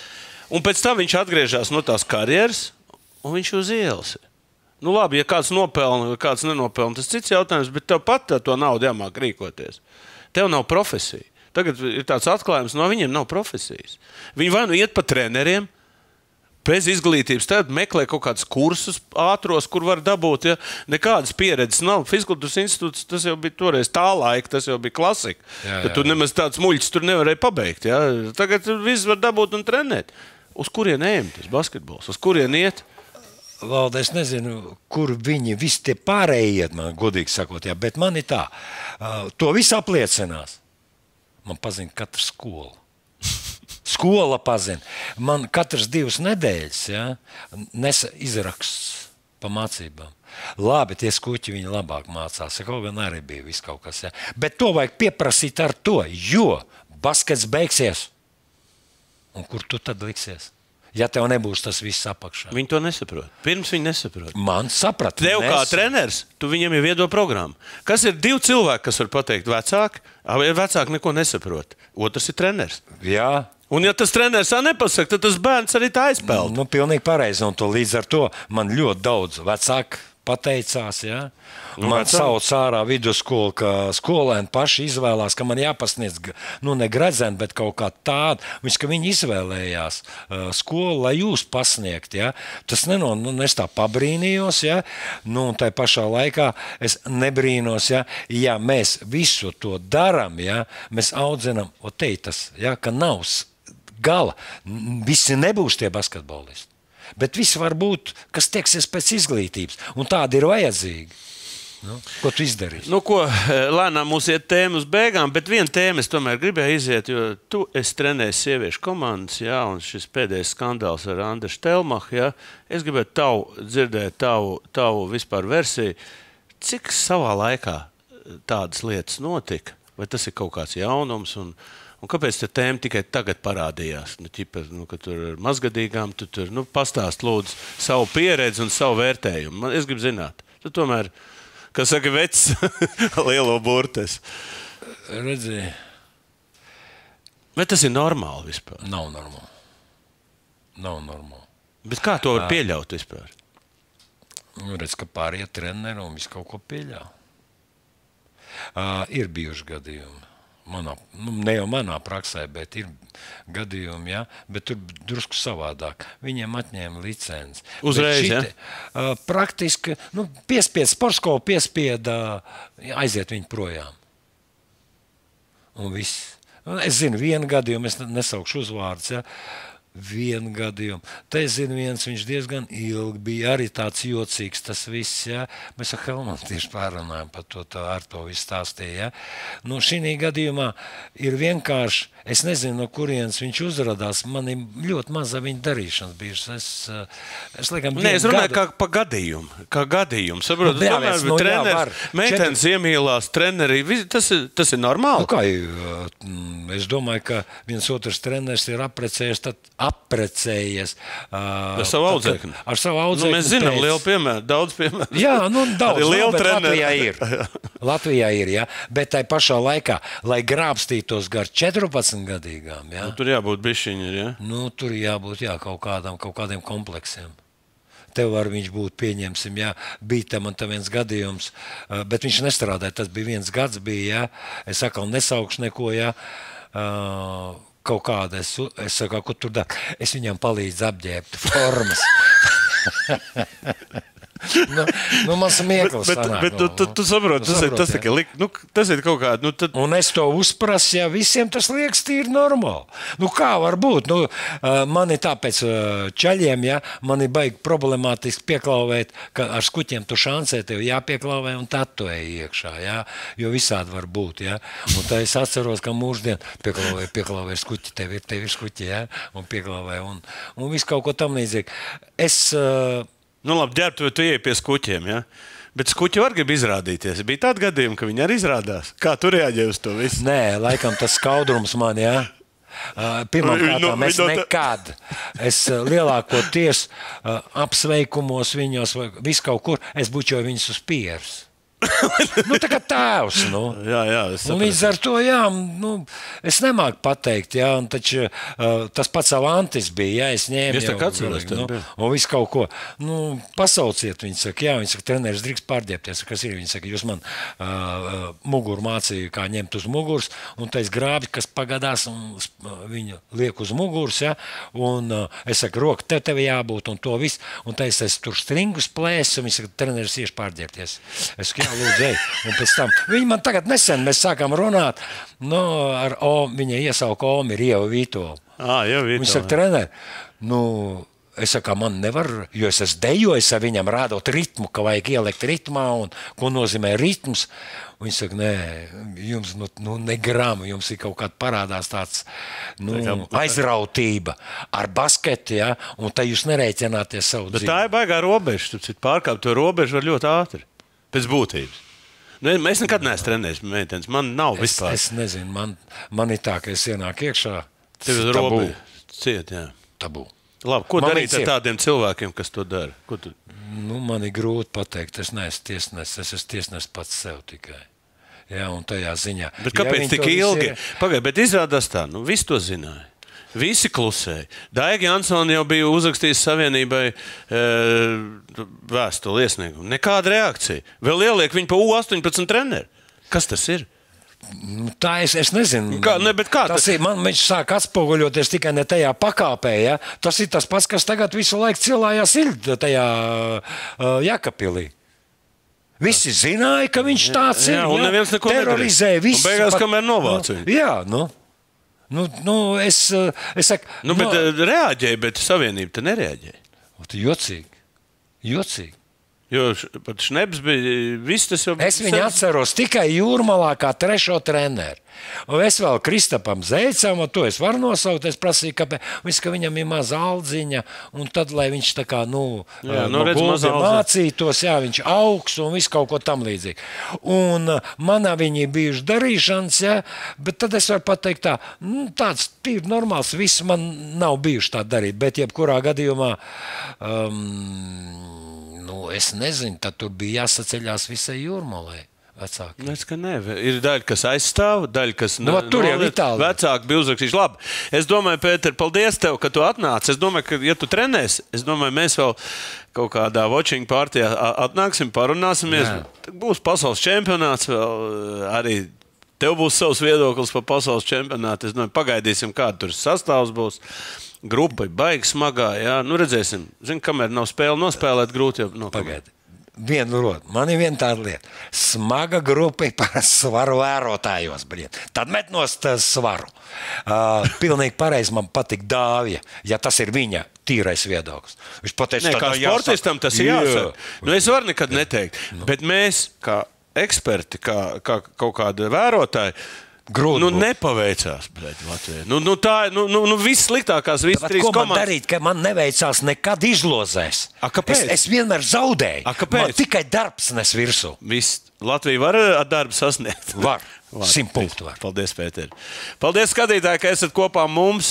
Un pēc tam viņš atgriežas no tās karjeras, un viņš uz ielas. Nu, labi, ja kāds nopelna, vai kāds nenopelna, tas cits jautājums, bet tev pat to naudu jāmāk rīkoties. Tev nav profesija. Tagad ir tāds atklājums, no viņiem nav profesijas. Viņi vai nu iet pa treneriem, bez izglītības, tad meklē kaut kādus kursus ātros, kur var dabūt, ja nekādas pieredzes nav. Fizkultūras institūts, tas jau bija toreiz tā laika, tas jau bija klasika. Jā, ka jā. tu nemaz tāds muļķis tur nevarēja pabeigt. Ja? Tagad viss var dabūt un trenēt. Uz kurien ejam tas basketbols? Uz kurien iet? Valde, es nezinu, kur viņi visi tie pārējie iet, man godīgi sakot, jā, bet man ir tā, uh, to visu apliecinās. Man pazina katra skola. Skola pazina. Man katrs divas nedēļas, ja, nesa izraksts pa mācībām. Labi, tie skuķi viņi labāk mācās, kaut gan arī bija viss kaut kas, ja. Bet to vajag pieprasīt ar to, jo baskets beigsies. Un kur tu tad liksies? Ja tev nebūs tas viss apakšā. Viņi to nesaprot. Pirms viņi nesaprot. Man saprat. Tev kā Nes- treneris, tu viņam ir viedo programmu. Kas ir divi cilvēki, kas var pateikt vecāki? Ja vecāki neko nesaprot. Otrs ir treneris. Jā. Un ja tas treneris tā nepasaka, tad tas bērns arī tā aizpeld. Nu, pilnīgi pareizi. Un to līdz ar to man ļoti daudz vecāku pateicās. Ja? Nu, Man vecām. sauc ārā vidusskolu, ka skolēni paši izvēlās, ka man jāpasniedz, nu ne gredzeni, bet kaut kā tāda. Viņš, ka viņi izvēlējās uh, skolu, lai jūs pasniegt. Ja? Tas neno, nu, es tā pabrīnījos, ja? Nu, un tai pašā laikā es nebrīnos, ja, ja mēs visu to darām, ja? Mēs audzinām, o teitas, ja? Ka nav gala. Visi nebūs tie basketbolisti. Bet visi var būt, kas tieksies pēc izglītības. Un tādi ir vajadzīgi. Nu, ko tu izdarīsi? Nu, ko, lēnām mums iet tēma uz beigām, bet viena tēma es tomēr gribēju iziet, jo tu esi trenējis sieviešu komandas, jā, un šis pēdējais skandāls ar Andrešu Telmachu, jā. Es gribētu tavu, dzirdēt tavu, tavu vispār versiju. Cik savā laikā tādas lietas notika? Vai tas ir kaut kāds jaunums? Un, un kāpēc tā tēma tikai tagad parādījās? Nu, ķipa, nu, ka tur ar mazgadīgām, tu tur, nu, pastāst lūdzu savu pieredzi un savu vērtējumu. Man, es gribu zināt. Tu tomēr, kas saka, vecs lielo burtes. Redzi, Vai tas ir normāli vispār? nav normāli. Nav normāli. Bet kā to var pieļaut vispār? Nu, redz, ka pārējie treneri un visu kaut ko pieļauj. Uh, ir bijuši gadījumi. Manā, nu, ne jau manā praksē, bet ir gadījumi, ja? Bet tur drusku savādāk. Viņiem atņēma licenci. Uzreiz, šite, ja? uh, praktiski, nu, piespied, sportskola piespieda uh, aiziet viņu projām. Un viss. Es zinu vienu gadījumu, es nesaukšu uzvārdus, ja? Vienu gadījumu. Te es zinu viens, viņš diezgan ilgi bija arī tāds jocīgs tas viss, ja. Mēs ar Helmantu tieši pārunājam par to, tā, ar to visu stāstīja, ja. Nu, šī gadījumā ir vienkārši, es nezinu, no kurienes viņš uzradās, man ir ļoti maza viņa darīšanas bijušas. Es, es liekam, Nē, es runāju gadu... kā pa gadījumu. Kā gadījumu. Saprotu, Nu, jā, tomēr, nu, jā, treneris, var. meitenes iemīlās, treneri, visi- tas ir, tas ir normāli. Nu, kā, uh, es domāju, ka viens otrs treneris ir apprecējies, tad apprecējies. Uh, Ar savu tad, audzēkni. kad- Ar savu audzēkni. Nu, mēs zinām pēc- lielu piemēru, daudz piemēru. Jā, nu, daudz Arī liela nav, bet treneri. Latvijā ir. Latvijā ir, jā. Bet tai pašā laikā, lai grābstītos gar četrpadsmitgadīgām, jā, Nu, tur jābūt bišķiņi, ja? nu, tur ir jābūt jā, kaut, kādam, kaut kādiem kompleksiem. Tev var viņš būt, pieņemsim, jā, bija tam un tam viens gadījums, uh, bet viņš nestrādāja, tas bija viens gads, bija, jā, es atkal nesaukšu neko, jā, uh, kaut kāda, es, es saku, ko tur dara, es viņam palīdzu apģērbt formas. nu, nu, man smieklis Bet, sanāk. bet tu, tu, tu saproti, tas, ir- tas, saproti, ir, lik, nu, tas ir kaut kāda. Nu, tad, Un es to uzprasu, ja visiem tas liekas tīri normāli. Nu, kā var būt? Nu, man ir tāpēc čaļiem, ja, man ir baigi problemātiski pieklauvēt, ka ar skuķiem tu šancē tev jāpieklauvē un tatuēji iekšā, ja, jo visādi var būt, ja. Un tā es atceros, ka mūždien pieklauvē, pieklauvē skuķi, tev ir, tev ir skuķi, ja, un pieklauvē, un, un visu kaut ko tam līdzīgi. Es... Uh, nu, labi, ģērbt, vai tu ieej pie skuķiem, ja? Bet skuķi var grib izrādīties. Bija tādi gadījumi, ka viņi arī izrādās. Kā tu reaģēji uz to visu? Nē, laikam tas skaudrums man, jā. Uh, Pirmkārt, Nu, es nu, tā- nekad, es uh, lielākoties uh, apsveikumos viņos vai visu kaut kur, es bučoju viņus uz pieres. Nu, tā kā tēvs, nu. Jā, jā, es Un sapratu. līdz ar to, jā, nu, es nemāku pateikt, jā, un taču uh, tas pats Avantis bija, jā, es ņēmu Es tā kā atceros, tev nu, bija. un visu kaut ko, nu, pasauciet, viņi saka, jā, viņi saka, treneris drīkst pārdiepties, kas ir, viņi saka, jūs man uh, muguru mācīju, kā ņemt uz muguras, un tais grābi, kas pagadās, un uh, viņu liek uz muguras, jā, un uh, es saku, roka, tev tev jābūt, un to viss, un tais es tur stringus plēsu, un viņi saka, treneris ieši pārdiepties. Es saku, jā, lūdzu, ej. Un pēc tam, viņi man tagad nesen, mēs sākām runāt, nu, ar O, viņa iesauka Omi, Rieva Vītolu. Ā, jau ir. Viņš saka, treneri, nu, es saku, man nevar, jo es esmu dejojis ar viņam, rādot ritmu, ka vajag ielikt ritmā, un ko nozīmē ritms. Viņš saka, nē, jums nu, nu, ne gramu, jums ir kaut kāda parādās tāds nu, aizrautība ar basketi, ja, un tā jūs nereiķināties savu Bet dzīvi. tā ir baigā robeža. Tu pārkāpt to robežu var ļoti ātri. Pēc būtības. Nu, mēs nekad neesam trenējuši meitenes. Man nav Es, vispār. es nezinu, man, man ir tā, ka es ienāku iekšā. Tev ir tabū. robeža. Ciet, jā. Tabū. Labi, ko Man darīt līdz ar ir. tādiem cilvēkiem, kas to dara? Ko tu... Nu, man ir grūti pateikt, es neesmu tiesnesis, es esmu tiesnesis pats sev tikai. Jā, un tajā ziņā. Bet Ja kāpēc viņi tik to visu ilgi? ir- Pagaid, bet izrādās tā, nu, viss to zināja. Visi klusēja. Daiga Jansona jau bija uzrakstījis Savienībai e, vēstuli iesniegumu. Nekāda reakcija. Vēl ieliek viņu pa U astoņpadsmit treneri. Kas tas ir? Tā es, es nezinu. Kā, ne, kā tas ir, man viņš sāk atspoguļoties tikai ne tajā pakāpē. Ja? Tas ir tas pats, kas tagad visu laiku cilājās ir tajā uh, Jakapilī. Visi zināja, ka viņš tāds ir. Jā, un neviens neko terorizēja. Un beigās, pat, kamēr novāca viņu. Nu, jā, nu. Nu, nu, es, es saku... Nu, bet no, reaģēja, bet Savienība te nereaģēja. Jocīgi. Jocīgi. Jo pat Šnebs bija, viss tas jau... Es viņu atceros tikai Jūrmalā kā trešo treneru. Un es vēl Kristapam Zeicam, un to es varu nosaukt, es prasīju, kāpēc, viss, ka viņam ir maza aldziņa, un tad, lai viņš tā kā, nu, jā, no nu redz, gulbi mācītos, jā, viņš augs un viss kaut ko tam līdzīgi. Un manā viņi bijuši darīšanas, jā, bet tad es varu pateikt tā, nu, tāds tīri normāls, viss man nav bijuši tā darīt, bet jebkurā gadījumā, um, nu, es nezinu, tad tur bija jāsaceļās visai Jūrmalai. Vecāki. Nec, ka ne. Ir daļa, kas aizstāv, daļa, kas no, tur jau ir tālu. Vecāki bija uzrakstījuši. Labi. Es domāju, Pēter, paldies tev, ka tu atnāc. Es domāju, ka, ja tu trenēsi, es domāju, mēs vēl kaut kādā watching partijā atnāksim, parunāsimies. Būs pasaules čempionāts vēl arī. Tev būs savs viedoklis par pasaules čempionātu. Es domāju, pagaidīsim, kāda tur sastāvs būs. Grupa ir baigi smagā, jā. Nu, redzēsim. Zinu, kamēr nav spēle nospēlēt, grūti jau no pagaidi. Vienu rotu. Man ir viena tāda lieta. Smaga grupa ir par svaru vērotājos. Briet. Tad met nost svaru. Uh, pilnīgi pareizi man patīk Dāvija, ja tas ir viņa tīrais viedoklis. Viņš pateica, ne, kā sportistam tas ir jāsaka. Nu, es varu nekad neteikt. No. Bet mēs, kā eksperti, kā, kā kaut kādi vērotāji, Grūti nu, būt. Nepaveicās, blēd, Latvijai. Nu, nu, tā ir nu, nu, nu, vissliktākās, visas trīs ko komandas. Ko man darīt, ka man neveicās nekad izlozēs? A, kāpēc? Es, es vienmēr zaudēju. A, kāpēc? Man tikai darbs nes virsū. Viss. Latvija var ar darbu sasniegt? Var. Simt punktu var. Paldies, Pēter. Paldies, skatītāji, ka esat kopā mums.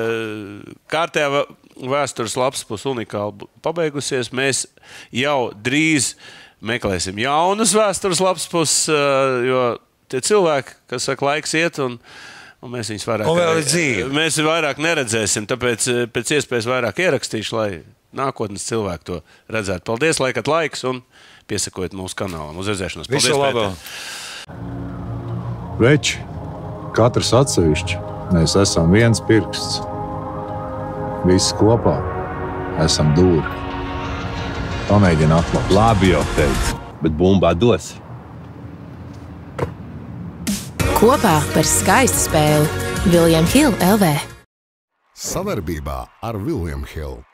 Kārtējā vēstures lapspus unikāli pabeigusies. Mēs jau drīz meklēsim jaunas vēstures lapspus, jo tie cilvēki, kas saka, laiks iet, un, un mēs viņus vairāk, un vēl ir dzīve. Mēs vairāk neredzēsim, tāpēc pēc iespējas vairāk ierakstīšu, lai nākotnes cilvēki to redzētu. Paldies, laikat laiks, un piesakojiet mūsu kanālam. Uz redzēšanos. Paldies, visu labu. Veči, katrs atsevišķi, mēs esam viens pirksts. Visi kopā esam dūri. Pamēģini atklāt. Labi jau teicu, bet bumbā dos. Kopā par skaistu spēli William Hill L V. Savarbībā ar William Hill.